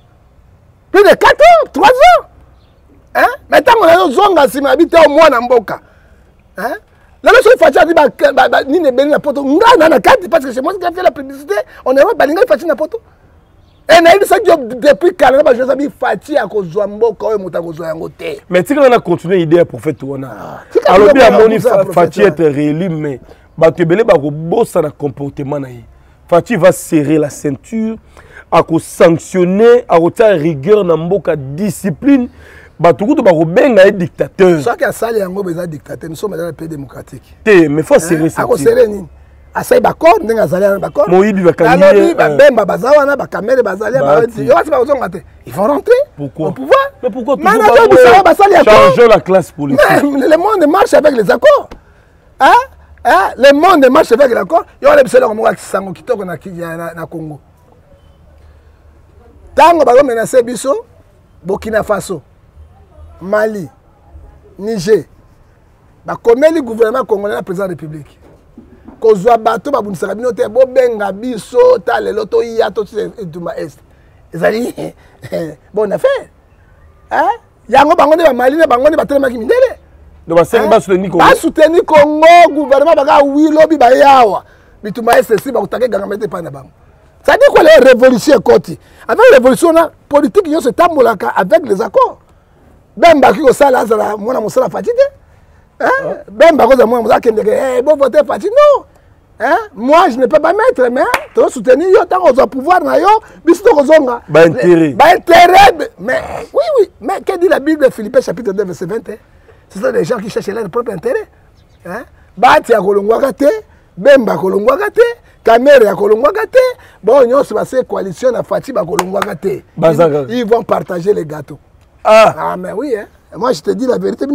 Plus de quatre ans, trois ans. Hein? Maintenant on a zonga si m'habite au moins na mboka. Hein? Là, je Fachi a dit bah ni ne beni na poto. Nga na na kati parce que c'est moi qui a fait la publicité. On est ba linga Fachi na poto. Et na ça depuis Canada ba je sabi Fachi a kozwa mboka oyo muta kozwa yango te. Mais tu on a continué idée prophète wana. Alors bien moni Fachi être réélu mais ba te belé ba ko bossa na comportement na ye. Fachi va serrer la ceinture à ko sanctionner à retirer rigueur na mboka discipline. Batukutu ba kobenga un dictateur. Ça qui a sali yango beza dictateur, nous sommes dans un pays démocratique. Té, mais faut serrer ça. Ako serrer ni. Asai bakor ndenge azali bakor. Moyibi bakali. Alors ba bemba bazawa na ba caméra bazali ba. Yo wasi ba zonga te. Ils vont rentrer. Pourquoi? Au pouvoir. Mais pourquoi toujours changer la classe politique? Mais le monde marche avec les accords. Hein? Hein? Le monde marche avec les accords. Yo le bisela ko sango kitoko na na Congo. Tango ba menacer biso Burkina Faso. Mali, Niger, bah comme le gouvernement congolais la président de la République, kozwa bato ba bundisa bino te bo benga biso ta le loto ya to tuma est. Ezali bonne affaire. Hein? Yango bango ne ba Mali ne bango ne ba telema ki mindele. Do ba sengi ba soutenir Congo. Ba soutenir Congo gouvernement ba ga wi lobi ba yawa. Bituma est si ba kutake gangamete pa na bango. Ça dit quoi la révolution côté. Avec la révolution la politique yo se tambolaka avec les accords. Bemba qui osala azala mona mosala Fachi te hein Bemba ko za mona mosala kendeke eh bon voter Fachi non hein moi je ne peux pas mettre mais to soutenir yo tant aux pouvoir na yo biso to kozonga ba intérêt ba intérêt mais oui oui mais que dit la Bible Philippiens chapitre deux verset vingt et un c'est ça des gens qui cherchent leur propre intérêt hein ba ti akolongwaka te Bemba kolongwaka te Kamere akolongwaka te bon nyonso ba se coalition na Fachi ba kolongwaka te ils vont partager les gâteaux. Ah. Ah, mais oui, hein. Moi je te dis la vérité,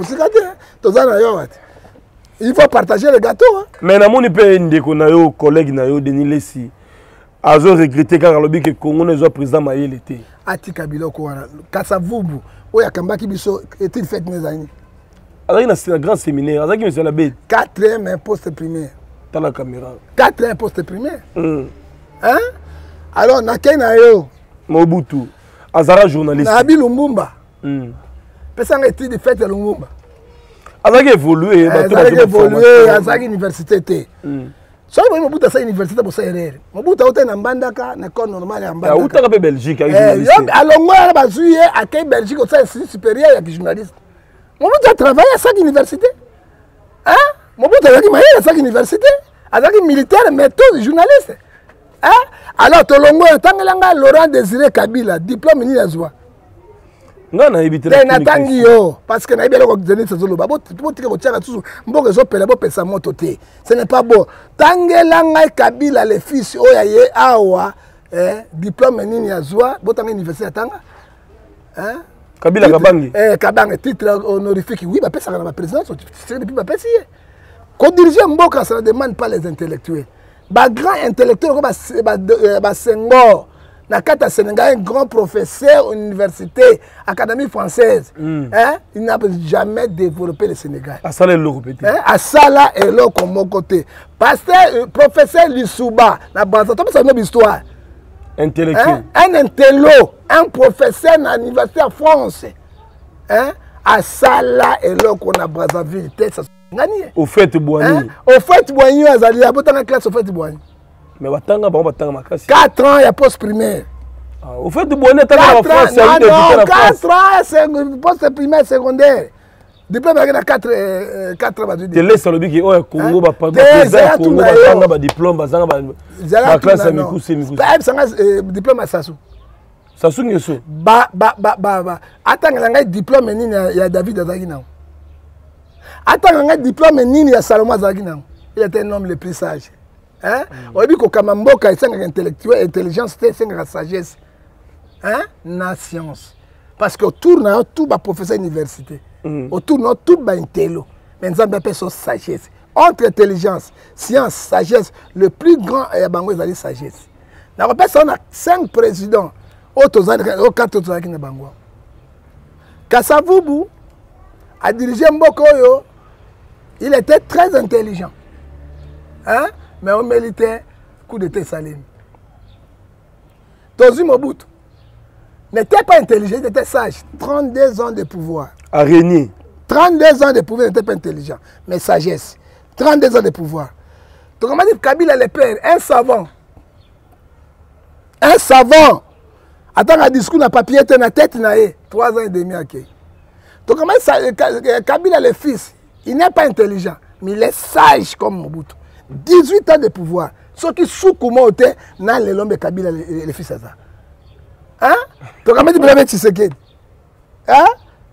il faut partager le gâteau. Hein. Mais na moni pe ndeko na yo collègue na yo Denis Lessi azo regretter car lobi que Congo ne soit président Mayele te. Ati Kabila ko wana Kasavubu oya kambaki biso est-il fait nezani. Alors il a un grand séminaire, avec monsieur la bête. Quatrième poste primaire. Dans la caméra. Quatrième poste primaire. Mm. Hein? Alors na kena yo Mobutu. Azara journaliste. Nabi Lumumba. Hmm. Personne était de fait Lumumba. Azaki évolué. Azaki évolué. Azaki université té. So il Mobutu sa université pour ça erreur. Mobutu a na mbandaka na école normale ya mbandaka. Ya utaka pe Belgique avec journaliste. Eh, alongo ya bazuye à Belgique au sein supérieur ya journaliste. Mobutu a travaillé à cette université. Hein? Mobutu a travaillé à cette université. Azaki militaire mais tout journaliste. Hein? Alors, Tolongo, Tangelanga, Laurent Désiré Kabila, diplôme ni azwa. Non, na évité la natangi yo parce que na ibele ko Denis Sazolo babo tipo tike ko tiaka tusu mboke zo pela bo pesa moto te. Ce n'est pas bon. Tangelanga Kabila le fils oya ye awa eh diplôme nini azwa bo tanga université tanga. Hein? Kabila Kabangi. Eh, Kabangi, titre honorifique. Oui, bah, ça va la présidence. C'est depuis ma personne. Quand diriger Mboka, ça ne demande pas les intellectuels. Bah, grand intellectuel, bah, bah, Senghor. Nakata Sénégal, un grand professeur à l'université, Académie française. Mm. Hein? Il n'a jamais développé le Sénégal. À ça, l'Europe. À ça, là, et là, comme mon côté. Pasteur, professeur Lissouba, la base, ça c'est une histoire. Intellectuel. Hein? Un intello, un professeur à l'université en France. Hein? À ça, là, et là, qu'on a Brazzaville. Ça gagné. Au fait, Boigny. Au fait, Boigny, Azali, à bout de la classe, au fait, Boigny. Mais Watanga, bon, Watanga, Makasi. quatre ans, il y a post primaire. Ah, au fait, Boigny, tu as la France. Non, non, quatre ans, c'est post primaire, secondaire. Diplôme, il y a quatre ans. Tu laisses le bic, oh, Congo, bah, pas de Congo, Batanga, bah, diplôme, bah, Zanga, bah, classe, c'est Mikou, c'est Mikou. Bah, diplôme à Sassou. Sassou, il y a Bah, bah, bah, bah, bah. Attends, il y a diplôme, il y a David Azagina. Attends, il y a diplôme, il y a Salomon Azagina. Il était un homme le plus sage. Hein? On dit que Kamamboka est un intellectuel, intelligence, c'est une sagesse. Hein? La science. Parce qu'autour de tout le professeur d'université, mm. autour de tout le intello, mais nous avons une sagesse. Entre intelligence, science, sagesse, le plus grand est la sagesse. Nous avons cinq présidents, quatre autres qui sont Bango. Kassavoubou a dirigé Mbokoyo, il était très intelligent. Hein? Mais on méritait coup d'état Salim. Tozi Mobutu n'était pas intelligent, il était sage. trente-deux ans de pouvoir. À régner. trente-deux ans de pouvoir, il n'était pas intelligent, mais sagesse. trente-deux ans de pouvoir. Donc on m'a dit Kabila le père, un savant. Un savant. Attends, un discours dans papier, dans la tête, trois ans et demi. Donc on m'a dit Kabila le fils, il n'est pas intelligent, mais il est sage comme Mobutu. dix-huit ans de pouvoir. Ce qui sous comment était dans les lombes Kabila le fils à ça. Hein? Donc, on m'a dit que tu sais hein?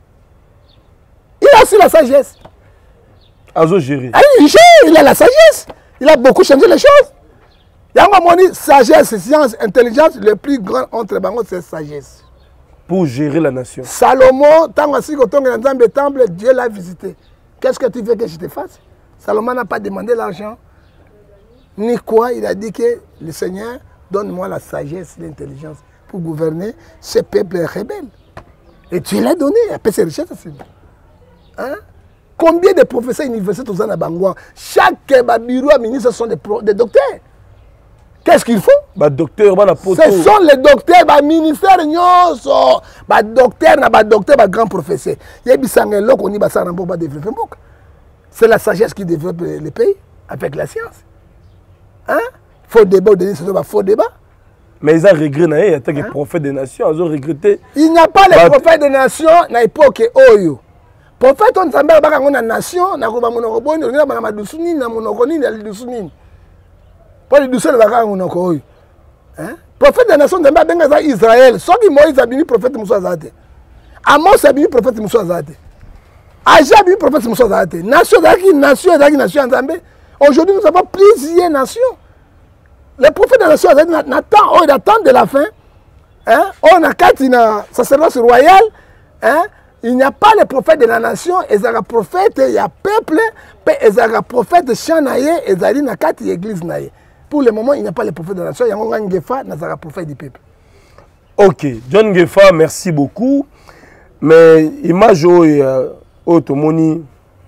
Il a aussi la sagesse. Azo gérer. Ah, il gère, il a la sagesse. Il a beaucoup changé les choses. Il y a un dit sagesse, science, intelligence, le plus grand entre les banques, c'est sagesse. Pour gérer la nation. Salomon, tant que temple, Dieu l'a visité. Qu'est-ce que tu veux que je te fasse? Salomon n'a pas demandé l'argent. Ni quoi, il a dit que le Seigneur, donne-moi la sagesse, l'intelligence pour gouverner ce peuple rebelle. Et Dieu l'a donné, il a fait ses richesses. Hein? Combien de professeurs universitaires aux Anabangwa? Chaque bureau ministre sont des, pro, des docteurs. Qu'est-ce qu'il faut? Bah, docteur, bah, ce sont les docteurs, bah, ministère, bah, docteur, bah, docteur, bah, grand professeur. Il y a des gens qui ont développé. C'est la sagesse qui développe le pays avec la science. Hein? Faux débat, c'est un faux débat. Mais ils ont regretté, en tant que prophète des nations, ils ont regretté. Il n'y a pas les prophètes des nations à l'époque. Oyo. Prophète, on s'en bat dans la nation, on a un dousouni, on a un dousouni. Pas le douceur de la Oyo. Prophète des nations, on a un Israël. Soit que Moïse a béni prophète Moussa Zate. Amos a béni prophète Moussa Zate. Aja a béni prophète Moussa Zate. Nation d'Aki, nation d'Aki, nation d'Aki. Aujourd'hui, nous avons plusieurs nations. Les prophètes de la nation n'attendent oh, de la fin. Hein? On a quatre, il y a sacerdoce royal. Hein? Il n'y a pas les prophètes de la nation. Il y a prophètes, il y a peuple. Il y a prophètes chanaye. Il y a quatre églises. Pour le moment, il n'y a pas les prophètes de la nation. Il y a un Gefa, il y a un prophète du peuple. Ok, John Gefa, merci beaucoup. Mais image au Tomoni.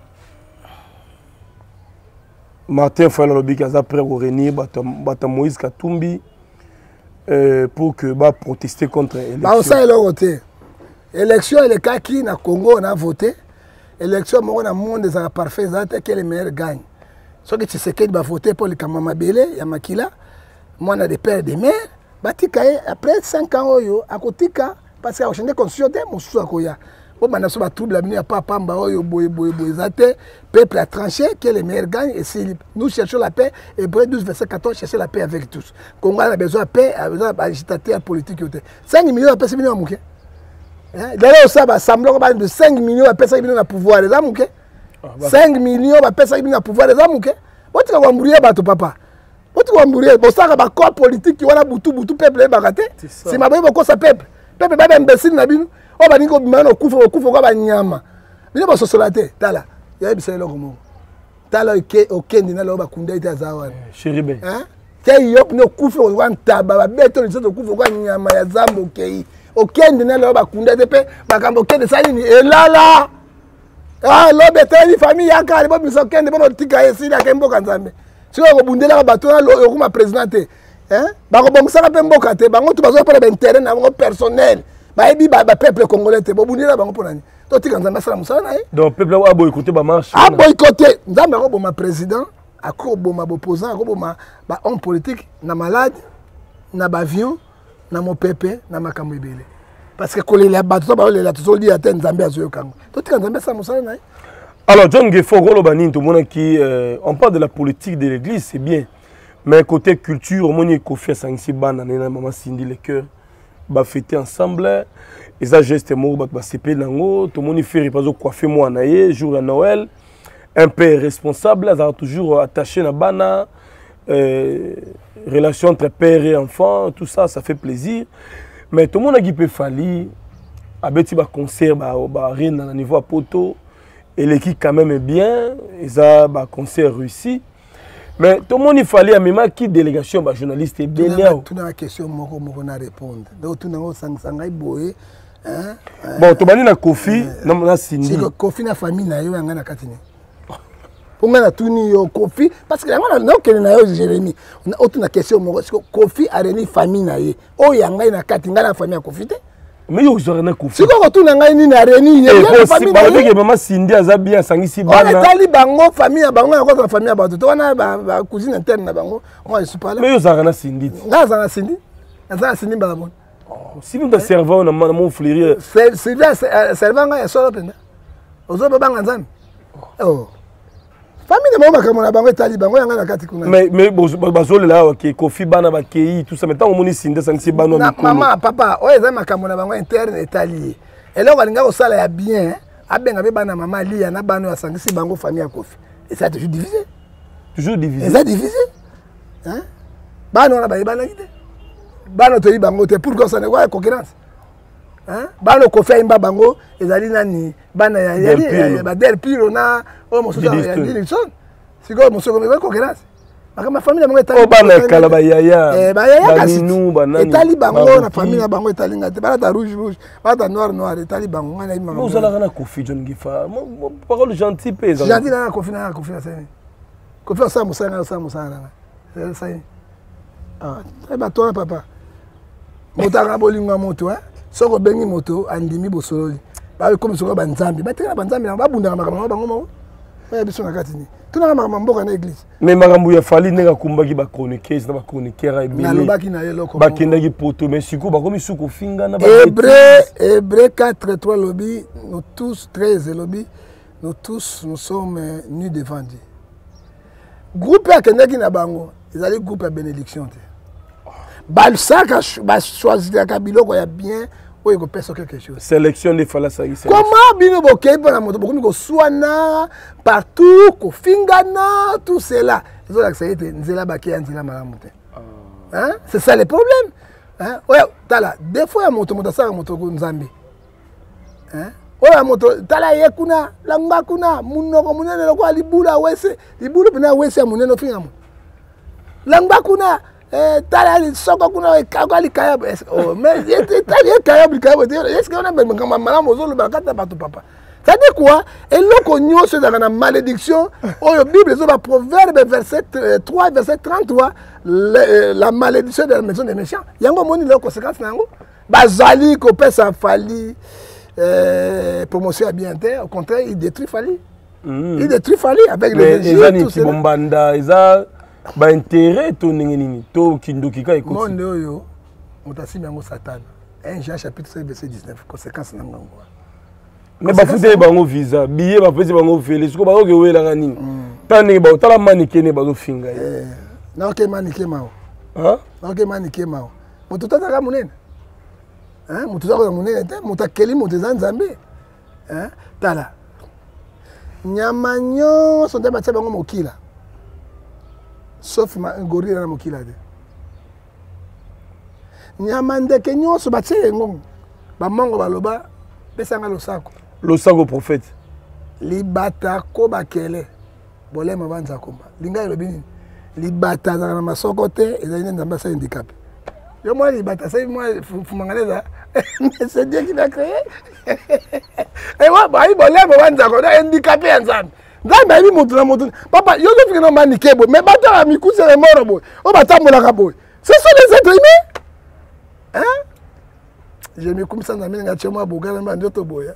Martin Fayol Lobi qui a prêt au Réni, Bata Moïse Katumbi pour que bah protester contre l'élection. Bah ça il a voté. Élection le cas qui na Congo on a voté. Élection moi na monde ça parfait ça que les meilleurs gagnent. Ce que tu sais qu'il va voter pour le Kamama Belé, ya Makila. Moi na des pères des mères, batika après cinq ans oyo akotika parce que a changé constitution de musu akoya. Bon, maintenant, ça va trouble, il n'y a pas Pamba, le peuple a tranché, que les meilleurs gagnent, et si nous cherchons la paix, et Hébreux douze, verset quatorze, chercher la paix avec tous. Congo a besoin de paix, a besoin d'agitateur politique. cinq millions de personnes, c'est mouké. D'ailleurs, ça va sembler de cinq millions de personnes qui ont le pouvoir, les amouké. cinq millions de personnes qui ont le pouvoir, les amouké. Tu vas mourir, papa. Tu vas mourir. Bon, ça va corps politique qui va boutou, boutou, peuple, bagaté. Si ma bonne, ça peuple. Peuple, pas imbécile, o ba ningo bimano kufa kufa kwa ba nyama bino ba sosolate tala ya bisele loko mo tala ke okendi na lo ba kunda ita zawa chéribe hein ke yop no kufa kwa ntaba ba beto liso kufa kwa nyama ya zambo kei okendi na lo ba kunda te pe bakambo kende sali ni elala ah lo beteli famille yakale bo biso kende bo tika esila ke mboka nzambe siko ko bundela ka bato na lo ko ma présidente hein ba ko bongsaka pe mboka te bango tu bazo pala intérêt na bango personnel ba ebi ba peuple congolais te bo bundela bango ponani to tika nzambe sala musala na ye donc peuple wa boycotté ba marche a boycotté nzambe ko boma président ako boma opposant ako boma ba homme politique na malade na ba avion na mo pepe na makambo ebele parce que kolela bato ba olela to li atteindre nzambe azoyo kango to tika nzambe sala musala na ye. Alors John Gefo Golobani tout le monde qui euh, on parle de la politique de l'église c'est bien mais côté culture on y Kofi Sangisi bana na maman Cindy les cœurs ba fêter ensemble et ça geste mo ba sepe nango tout le monde fait pas coiffer moi naie jour à Noël un père responsable ça toujours attaché na bana euh, relation entre père et enfant tout ça ça fait plaisir mais tout le monde qui peut falloir abeti ba concert ba ba arena na niveau à poto et l'équipe quand même est bien ils a ba concert réussi mais tout le monde il fallait même qui délégation ba journaliste est bien là tout na question moko moko na répondre donc tout na sang sangai boye hein bon to bani na Kofi na na Cindy si Kofi na famille na yo yanga na katini ponga na tuni yo Kofi parce que yanga na okene na yo Jérémy na autre na question moko si Kofi a reni famille na ye o yanga na katinga na famille ya Kofi te mais yo zora na Kofi siko ko tuna ngai ni na reni ye famille ba ndeke maman Cindy aza bien sangisi bana on tali bango famille ya bango na ko famille ya bato to wana ba cousine interne na bango on je suis pas là mais yo zara na Cindy nga zara Cindy zara Cindy ba bon si nous servons na mon fleurir c'est c'est servant nga solo penda ozo ba banga nzambe oh famille de maman comme na bango tali bango yanga na kati kuna mais mais bazole là OK Kofi bana ba kei tout ça maintenant on moni Cindy sangisi bana na maman papa o eza makambo na bango interne etali eloko balinga kosala ya bien abenga be bana mama lia na bana ya sangisi bango famille ya Kofi et ça toujours divisé toujours divisé ça divisé hein bana na ba bana kite bana to bango te pourquoi ça ne quoi concurrence hein bana Kofi imba bango ezali nani bana ya ya ba del piro na o mosusu ya Dilson siko mosusu ko concurrence ma famille bango etali o bana kala ba yaya eh ba yaya kasi nous banani etali bango na famille bango etali ngate bana ta rouge rouge bana ta noir noir etali bango ngana imba vous allez na Kofi John Gifa parole gentil pe ça gentil na Kofi na Kofi ça Kofi ça musanga ça musanga c'est ça ah très ba toi papa motanga bolinga moto hein soko bengi moto andimi bosololi ba comme soko ba nzambi ba tena ba nzambi ba bundanga makambo bango mo ba biso na katini tuna makambo mboka na église mais makambo ya fali nega kumbaki ba chroniqueuse na ba chroniqueur ebele na lobaki na ye loko ba kendaki poto mais siko ba komi suko finga na ba Hébreu Hébreu quatre trois lobby nous tous treize lobby nous tous nous sommes nus devant Dieu groupe ya kendaki na bango ezali groupe ya bénédiction te balsaka ba choisir ka biloko ya bien oyo ko pesa quelque chose sélection de fala ça comment bino bokei pona moto bokomi ko swana partout ko fingana tout cela ils ont accepté nzela bakia nzela malamu te hein c'est ça le problème hein oya tala des fois moto moto saka moto ko nzambe hein oya moto tala ye kuna langa kuna munoko munene lokwa libula wese libula pena wese munene finga mo langa kuna eh tala li soko kuna ekakali kaya oh mais tala kaya bikaya est-ce qu'on a même comme maman ozolo bakata bato papa ça dit quoi et loko nyonso dans la malédiction oh Bible zo ba proverbe verset trois verset trente-trois la malédiction de la maison des méchants yango moni loko conséquence nango bazali ko pesa fali euh promotion à bien terre au contraire il détruit fali il détruit fali avec le Jésus tout ça bombanda isa ba intérêt to ningini to kindoki ka ikosi monde oyo mutasi yango Satan un Jean chapitre sept verset dix-neuf conséquence nango mais ba fute bango visa billet ba pesi bango fele siko ba oke wela ngani tani ba tala manike ne ba zo finga eh na oke manike mao hein na oke manike mao mutu tata munene hein mutu tata munene te mutu akeli mutu zanzambe hein tala nyama nyonso nde batia bango mokila sauf ma gorilla na mokila te nyama ndeke nyonso batie yango bamongo baloba pesanga losako losako prophète libata ko bakele bolema banza komba linga lobi nini libata za na masoko te ezali nzamba sa handicapé yo moi libata c'est moi fumangaleza c'est Dieu qui l'a créé et moi ba i bolema banza ko handicapé nzambe nzambe ayi mutu na mutu papa yo zo fikina mani kebo mais bata la mikuse le moro boy o batambola ka boy ce sont les êtres humains hein. Je me comme ça dans mes gars moi boga na ndoto boya.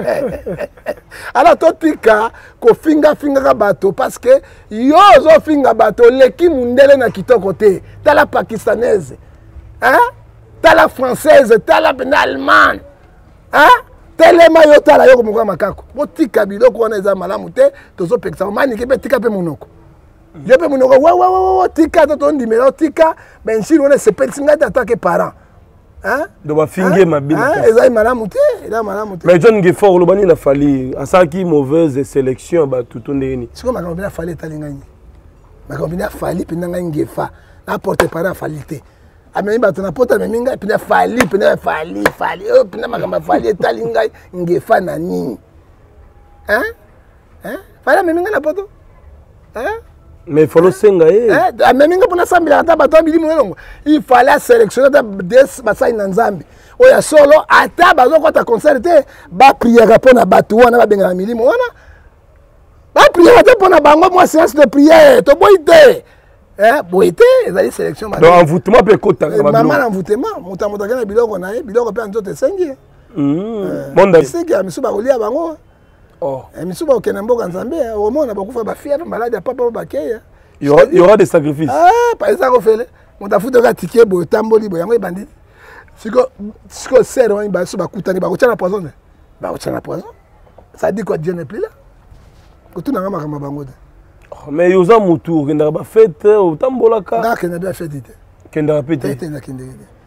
Alors to tika ko finga finga ka bato parce que yo zo finga bato leki mundele na kitoko te. Ta la pakistanaise. Hein? Ta la française, ta la allemande. Hein? Telema yo ta la yo ko makako. Bo tika biloko na za malamu te tozo pekisa mani ke tika pe monoko. Je pe monoko wa wa wa tika to to ndimela tika ben si on se peksinga d'attaquer parents. Hein? Donc va finir ma bille. Hein? Ils ont malamu te, ils ont malamu te. Mais John Gefford le bani la fali, à ça qui mauvaise sélection ba tout on est ni. C'est comme ma combien fali talingani. Ma combien fali pendant ngefa. Na porte parent falité. A même ba tona porte même nga pendant fali, pendant fali, fali. Oh pendant ma kamba fali talinga ngefa na nini. Hein? Hein? Fali même nga na porte. Hein? Mais il faut le senga eh. Hein? Même nga pona sambila ata bato bili molongo. Il fallait sélectionner des basai na Nzambi. Oya solo ata bazo ko ta concerté ba prière pona bato wana ba benga milimo wana. Ba prière te pona bango moi séance de prière to boité. Hein? Boité, ezali sélection ma. Donc envoûtement peut kota ba. Maman envoûtement, muta muta kana biloko na ye, biloko pe nzote sengi. Mm. Monde sengi a misu ba kolia bango. Oh, et misu ba okena mboka Nzambe, au moins na ba kufa ba fièvre malade ya papa ba keya. Il y aura, il y aura des sacrifices. Ah, par exemple, fait mon ta foutu ka ticket bo tamboli bo yango bandit. Siko siko sero on ba so ba kutani ba ko tana poison. Ba ko tana poison. Ça dit quoi Dieu n'est plus là. Ko tuna ngama kama bango de. Mais yoza mutu kenda ba fête au tambola ka. Nga kenda ba fête ite. Kenda pété. Tete na kende.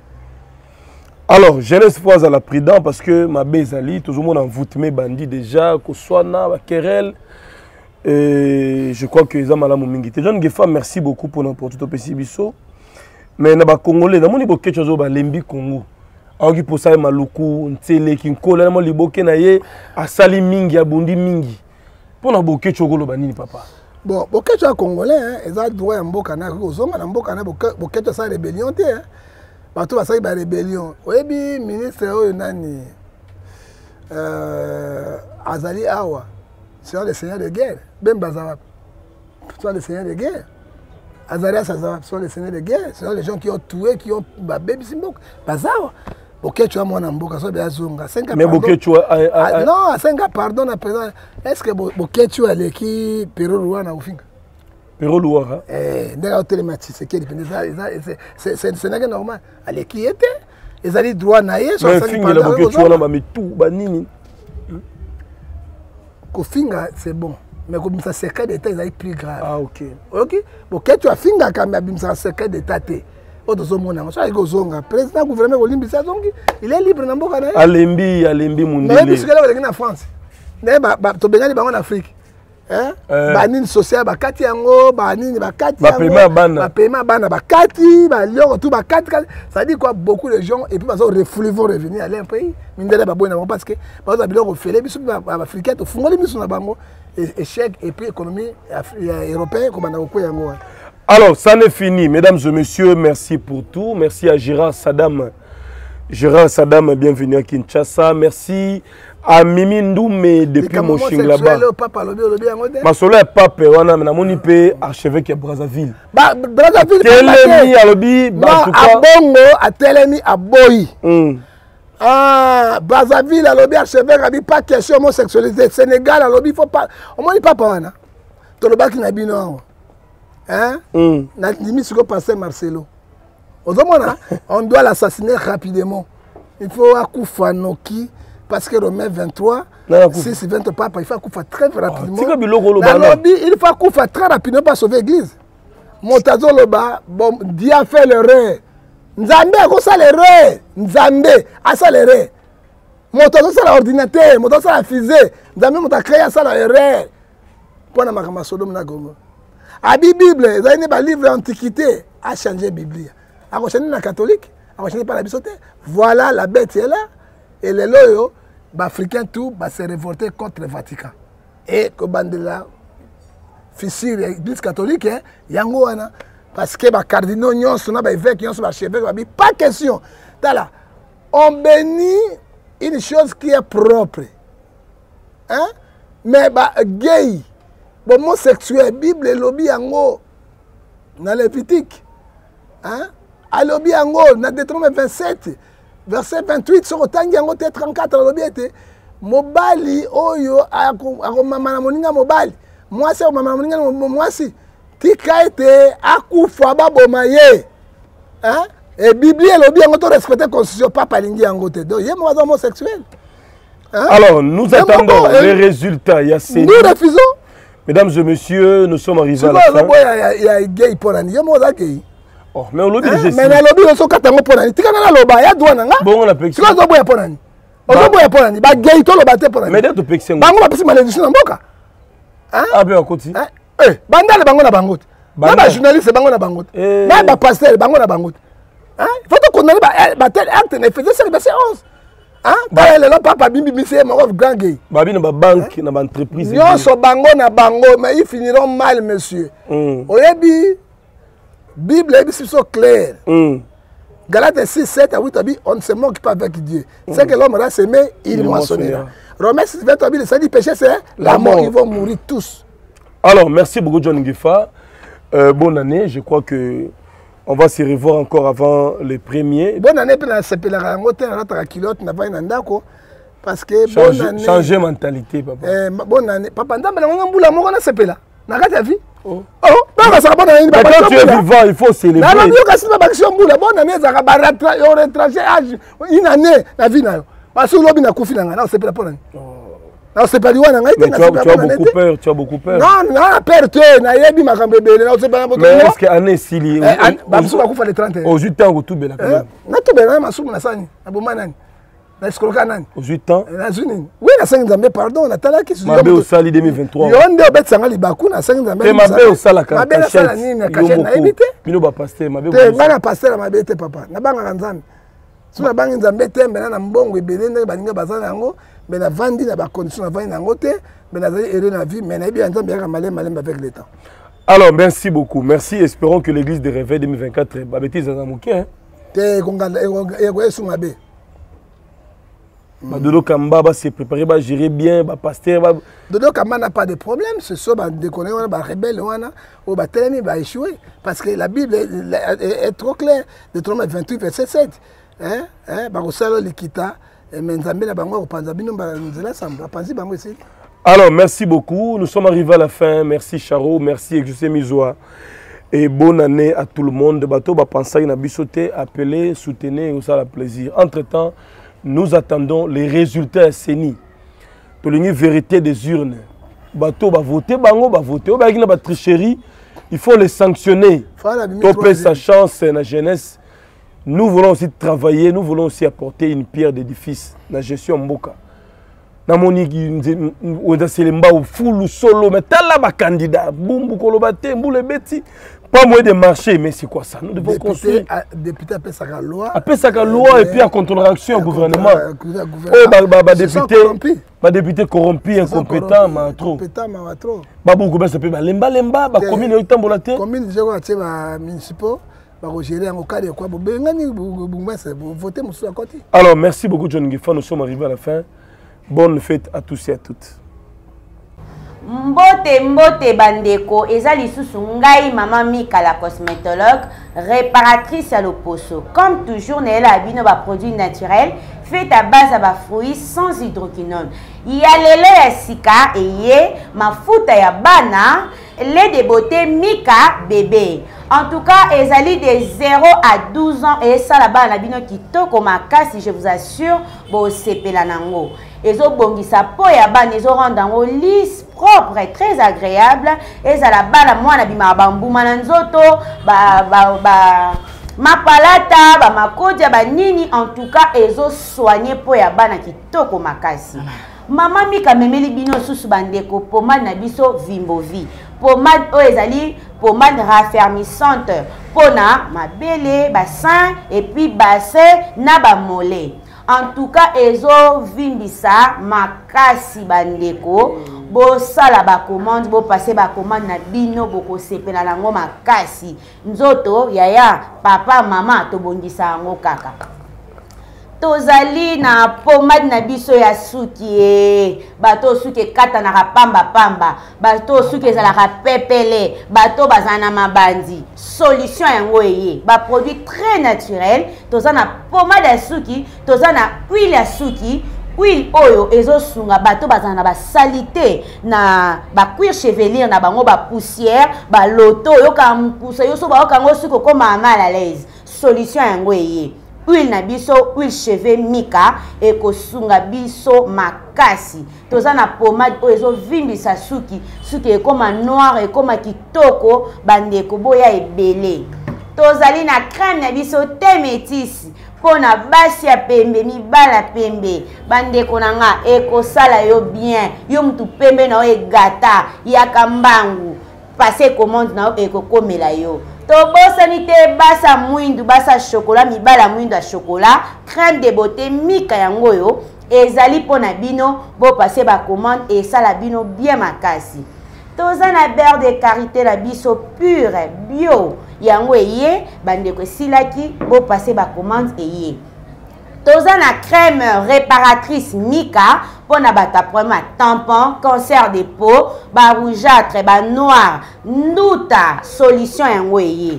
Alors, jeunesse fois à la prudence parce que ma bezali tout le monde envoûtement bandit déjà ko swana ba querelle. Et je crois que ça m'a mingi. John Gefford, merci beaucoup pour l'opportunité de Bisso. Mais na ba Congolais, na moni boké chozo ba lembi Congo. Aoki posa maluku, ntele kinkola na mo liboke na ye asali mingi abundi mingi. Pona boké chogolo ba nini papa. Bon, boké chozo Congolais hein, eza droit ya mboka na ko zonga na mboka na boké chozo sa rébellion te hein. Bato ba sa ba rébellion. Oyebi ministre oyo nani euh Azali Awa. C'est les seigneurs de guerre. Ben Bazawap. Ce sont les seigneurs de guerre. Azarias Azawap sont les seigneurs de guerre. Ce sont les gens qui ont tué, qui ont babé Bisimbok. Bazawa. Ok, tu as mon amboka, ça bien zonga. Mais ok, tu as. Non, cinq ans, pardon, à présent. Est-ce que ok, tu as l'équipe Péro Louana au fin? Péro Louana. Eh, d'ailleurs, télématique, c'est qui c'est c'est normal. À l'équipe était. Ils allaient droit naïe. Mais fin, il a ok, tu as mais tout, banini. Kofinga c'est bon mais comme ça secret d'état ils est plus grave. Ah ok. OK. Bon que tu as finga quand même ça secret d'état té. Autre zomona ça il zonga président gouvernement olimbi ça donc il est libre na mboka na. Alembi alembi mundele. Mais parce que là on est en France. Mais ba to bengali bango en Afrique. Hein? Ba nini social ba kati yango ba nini ba kati yango. Ba paiement bana. Ba paiement bana ba kati ba lioko tout ba kati. Ça dit quoi beaucoup de gens et puis ils vont revenir à leur pays. Mindele ba bona parce que ba za biloko fele biso ba africain to fungoli biso na bango échec et puis économie européenne comme na ko yango. Alors ça n'est fini mesdames et messieurs, merci pour tout. Merci à Gérard Sadam. Gérard Sadam, bienvenue à Kinshasa. Merci à Mimi Ndoumé depuis mon ching là-bas. Ma solo est pape, on a mon pe archevêque à Brazzaville. Bah Brazzaville. Telemi à lobby, bah à Bongo, à Telemi à Boyi. Ah Brazzaville à lobby archevêque a dit pas question homosexualité. Sénégal à lobby faut pas. Au moins il pas wana. To le baki na bino. Hein? Na limite ce que passait Marcelo. On doit l'assassiner rapidement. Il faut Akoufa Noki, parce que Romain vingt-trois, six vingt papa, il faut Akoufa très rapidement. Il faut Akoufa très rapidement pour sauver l'église. Montazo Loba, bon, Dieu a fait l'erreur. Nzambe a fait l'erreur. Nzambe a fait l'erreur. Montazo a l'ordinateur, Montazo a la fusée. Nzambe a créé ça l'erreur. Pour la Sodome na Congo. La Bible, le livre d'Antiquité a changé la Bible. A la catholique, a pas la bisoté. Voilà la bête est là. Et les loyaux, les Africains tout se révolter contre le Vatican. Et que bandela fissure l'église catholique, yango wana parce que les cardinaux nyonso na ba évêques nyonso ba chevêques pas question. Tala, on bénit une chose qui est propre. Hein? Mais ba gay, homosexuel, Bible et lobby yango dans Lévitique. Hein? A lobby yango dans Deutéronome vingt-sept, verset vingt-huit sur otangi yango te trente-quatre lobby était mobali oyo akomama na moninga mobali. Moi c'est mama na moninga moi si tika ete akufa baboma ye. Hein? Et Bible le bien on respecter constitution papa lingi yango te do ye mo homosexuel. Hein? Alors nous et attendons les hein? résultats Yassé. Nous refusons. Mesdames et messieurs, nous sommes arrivés à la fin. Il y a gay pour ani. Ye mo za gay. Oh mais on lobby hein? Mais na lobby on so katango pour ani. Tika na loba ya douana nga. Bon on a pexé. Tika zo boya pour ani. On zo boya pour ani. Ba gay to loba te pour ani. Mais d'être pexé. Bango ba pesi malédiction na mboka. Hein? Ah bien à côté. Eh, bandale bango na bango. Na ba journaliste bango na bango. Na ba pasteur bango na bango. Hein? Il faut que condamner ba tel acte ne faisait ça verset onze. Hein? Bah le papa bimbi bimbi mon grand gay. Babi na ba banque na ba entreprise. Yo so bango na bango mais ils finiront mal monsieur. Mm. Oyebi Bible est si clair. Mm. Galates six sept à huit on ne se moque pas avec Dieu. Mm. C'est que l'homme aura semé, il, il moissonnera. Romains six vingt ça dit péché c'est la, la mort, ils vont mourir tous. Alors merci beaucoup John Ngifa. Euh, bonne année, je crois que on va se revoir encore avant les premiers. Bonne année, puis on s'appellera en hôtel, on a kilote, on a pas une andako. Parce que bonne année. Changer mentalité, papa. Eh, bonne année. Papa, on a un boulot, on a s'appellera. On a ta vie. Oh, oh, non, ça va bonne année. Quand tu es vivant, il faut célébrer. Non, non, non, non, bonne année, ça va retracer âge. Une année, la vie, là. Parce que l'homme n'a pas fait, on s'appellera bonne année. Non, c'est pas lui, on a tu, tu as beaucoup peur, tu as beaucoup peur. Non, non, la perte, na yebi makambe bele, non c'est pas mais est-ce que année sili ba msu ba kufa le trente aux huit ans tout bela quand même. Na to bela masumu na sani, na boma nani? Na skoloka nani? Aux huit ans. Na zuni. Oui, na cinq Nzambe pardon, na tala ki Mabe au sali deux mille vingt-trois. Yo nde obet sanga libaku na cinq Nzambe. Te mabe au sala ka. Mabe na sala nini na kache na ebite? Bino ba pasteur mabe. Te bana pasteur mabe te papa. Na banga Nzambe. Suna banga Nzambe te mbena na mbongo ebele nde baninga bazana yango. Mais la vente n'a pas condition de vendre en côté, mais la vie, mais la vie est bien malin malin avec le temps. Alors merci beaucoup, merci. Espérons que l'église de Réveil deux mille vingt-quatre va bêtise dans un bouquet. T'es congagne, égoïste sur ma baie. Dodo Kamba va se préparer, va gérer bien, va pasteur. Dodo Kamba n'a pas de problème, ce soit va déconner, on va rebelle, on va ou va tellement va échouer, parce que la Bible est, est, est trop claire. Deutéronome vingt-huit verset sept, hein, hein, bah au salon l'ikita. Alors, merci beaucoup. Nous sommes arrivés à la fin. Merci Charo, merci Exusé Mizoa. Et bonne année à tout le monde. Bateau va penser à bisoter, appeler, soutenir, ça la plaisir. Entre-temps, nous attendons les résultats Séni. Pour la vérité des urnes. Bateau va voter, bango va voter. Au bagina va tricherie, il faut les sanctionner. Topé sa chance la jeunesse. Nous voulons aussi travailler, nous voulons aussi apporter une pierre d'édifice dans la gestion Mboka. Dans mon église, on a célébré au full solo, mais t'as là, candidat, boum, kolobate, boule bêti. Pas moyen de marcher, mais c'est quoi ça? Nous devons député, construire. Député appelle ça la loi. Appelle ça la loi et puis à contre-réaction au gouvernement. Oh, bah, bah, bah, député, bah, député corrompu, incompétent, mais trop. Incompétent, mais trop. Bah, beaucoup, bah, ça peut, bah, lemba, lemba, bah, commune, il y a eu tant de commune, je vois, tu sais, bah, municipaux. Alors, merci beaucoup, John Ngifa. Nous sommes arrivés à la fin. Bonne fête à tous et à toutes. Mbote mbote bandeko eza lisusu ngai maman Mika la cosmétologue réparatrice à l'Oposo. Comme toujours nela abino ba produits naturels fait à base à ba fruits sans hydroquinone. Ya lelo ya sika eye mafuta ya bana lait de beauté Mika bébé. En tout cas, ezali de zéro à douze ans et ça là-bas la bino kitoko makasi, je vous assure, bo sepela nango. Ezo bongisa po ya bana ezo rendre yango lisse, propre et très agréable. Et ça là-bas la mwana bima bambuma na nzoto, ba ba ba mapalata, ba makodia, ba nini, en tout cas ezo soigner po ya bana kitoko makasi. Maman Mika memeli bino susu bandeko pomade na biso Vimbovi. Pomade o ezali pomade raffermissante pona mabele, bassin et puis bassin na ba mollet. En tout cas, ezo vimbisa makasi bandeko. Bo sala ba commande, bo passer ba commande na bino boko sepela nango makasi. Nzoto yaya papa mama to bongisa ngo kaka. Tozali na pomade na biso ya suki bato suki kata na pamba pamba bato suki ezalaka pepele bato bazana mabandi solution yango eye ba produit très naturel tozana pomade ya suki tozana huile ya suki huile oyo ezosunga bato bazana ba salité na ba cuir chevelure na bango ba poussière ba loto yoka mpusa yoso ba okango suki koma mal à l'aise solution yango eye huile na biso huile cheveux mika ekosunga biso makasi tozana pomade oyo ezovimbisa suki suki ekoma noir ekoma kitoko bandeko boya ebele tozali na crème na biso te métis pona basi ya pembe mibala pembe bandeko nanga ekosala yo bien yo mutu pembe na yo egata yaka mbangu passer commande na yo ekokomela yo tobosani te basa mwindu basa chocolat mibala mwindu ya chocolat crème de beauté mika yango yo ezali pona bino bo passer ba commande et sala bino bien makasi toza na beurre de karité na biso pure bio yango eye bandeko esilaki bo passer ba commande eye toza na crème réparatrice mika pona bata problème tampon cancer de peau ba rougeâtre ba noir nduta solution yango eye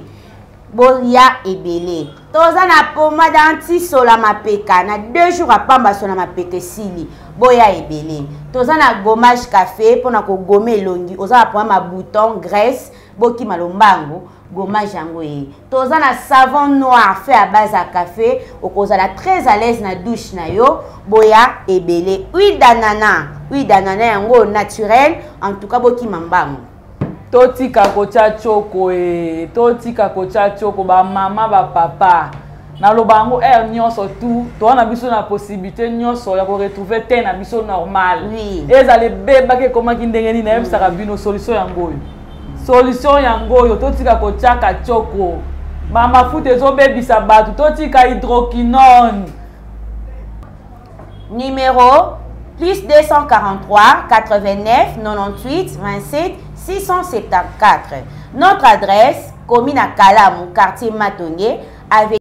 boya ebele toza na pomade anti sola mapeka na deux jours apamba sola mapeka sili boya ebele toza na gommage café pona ko gommer elongi oza na problème bouton graisse boki malombango gommage yango eye toza na savon noir fait à base à café okozala très à l'aise na douche na yo boya ebele huile d'ananas huile d'ananas yango naturel en tout cas boki mambango totika kocha choko e totika kocha choko ba mama ba papa na lobango er nyonso tout to na biso na possibilité nyonso ya ko retrouver te na biso normal oui ezale beba ke koma kindengeni na yebisa ka bino solution yango solution yango yo totika kocha ka choko ba mafuta ezo bebisa batu totika hydroquinone numéro plus deux cent quarante-trois quatre-vingt-neuf quatre-vingt-dix-huit vingt-sept six cent soixante-quatorze. Notre adresse, commune à Kalamu, quartier Matongué, avec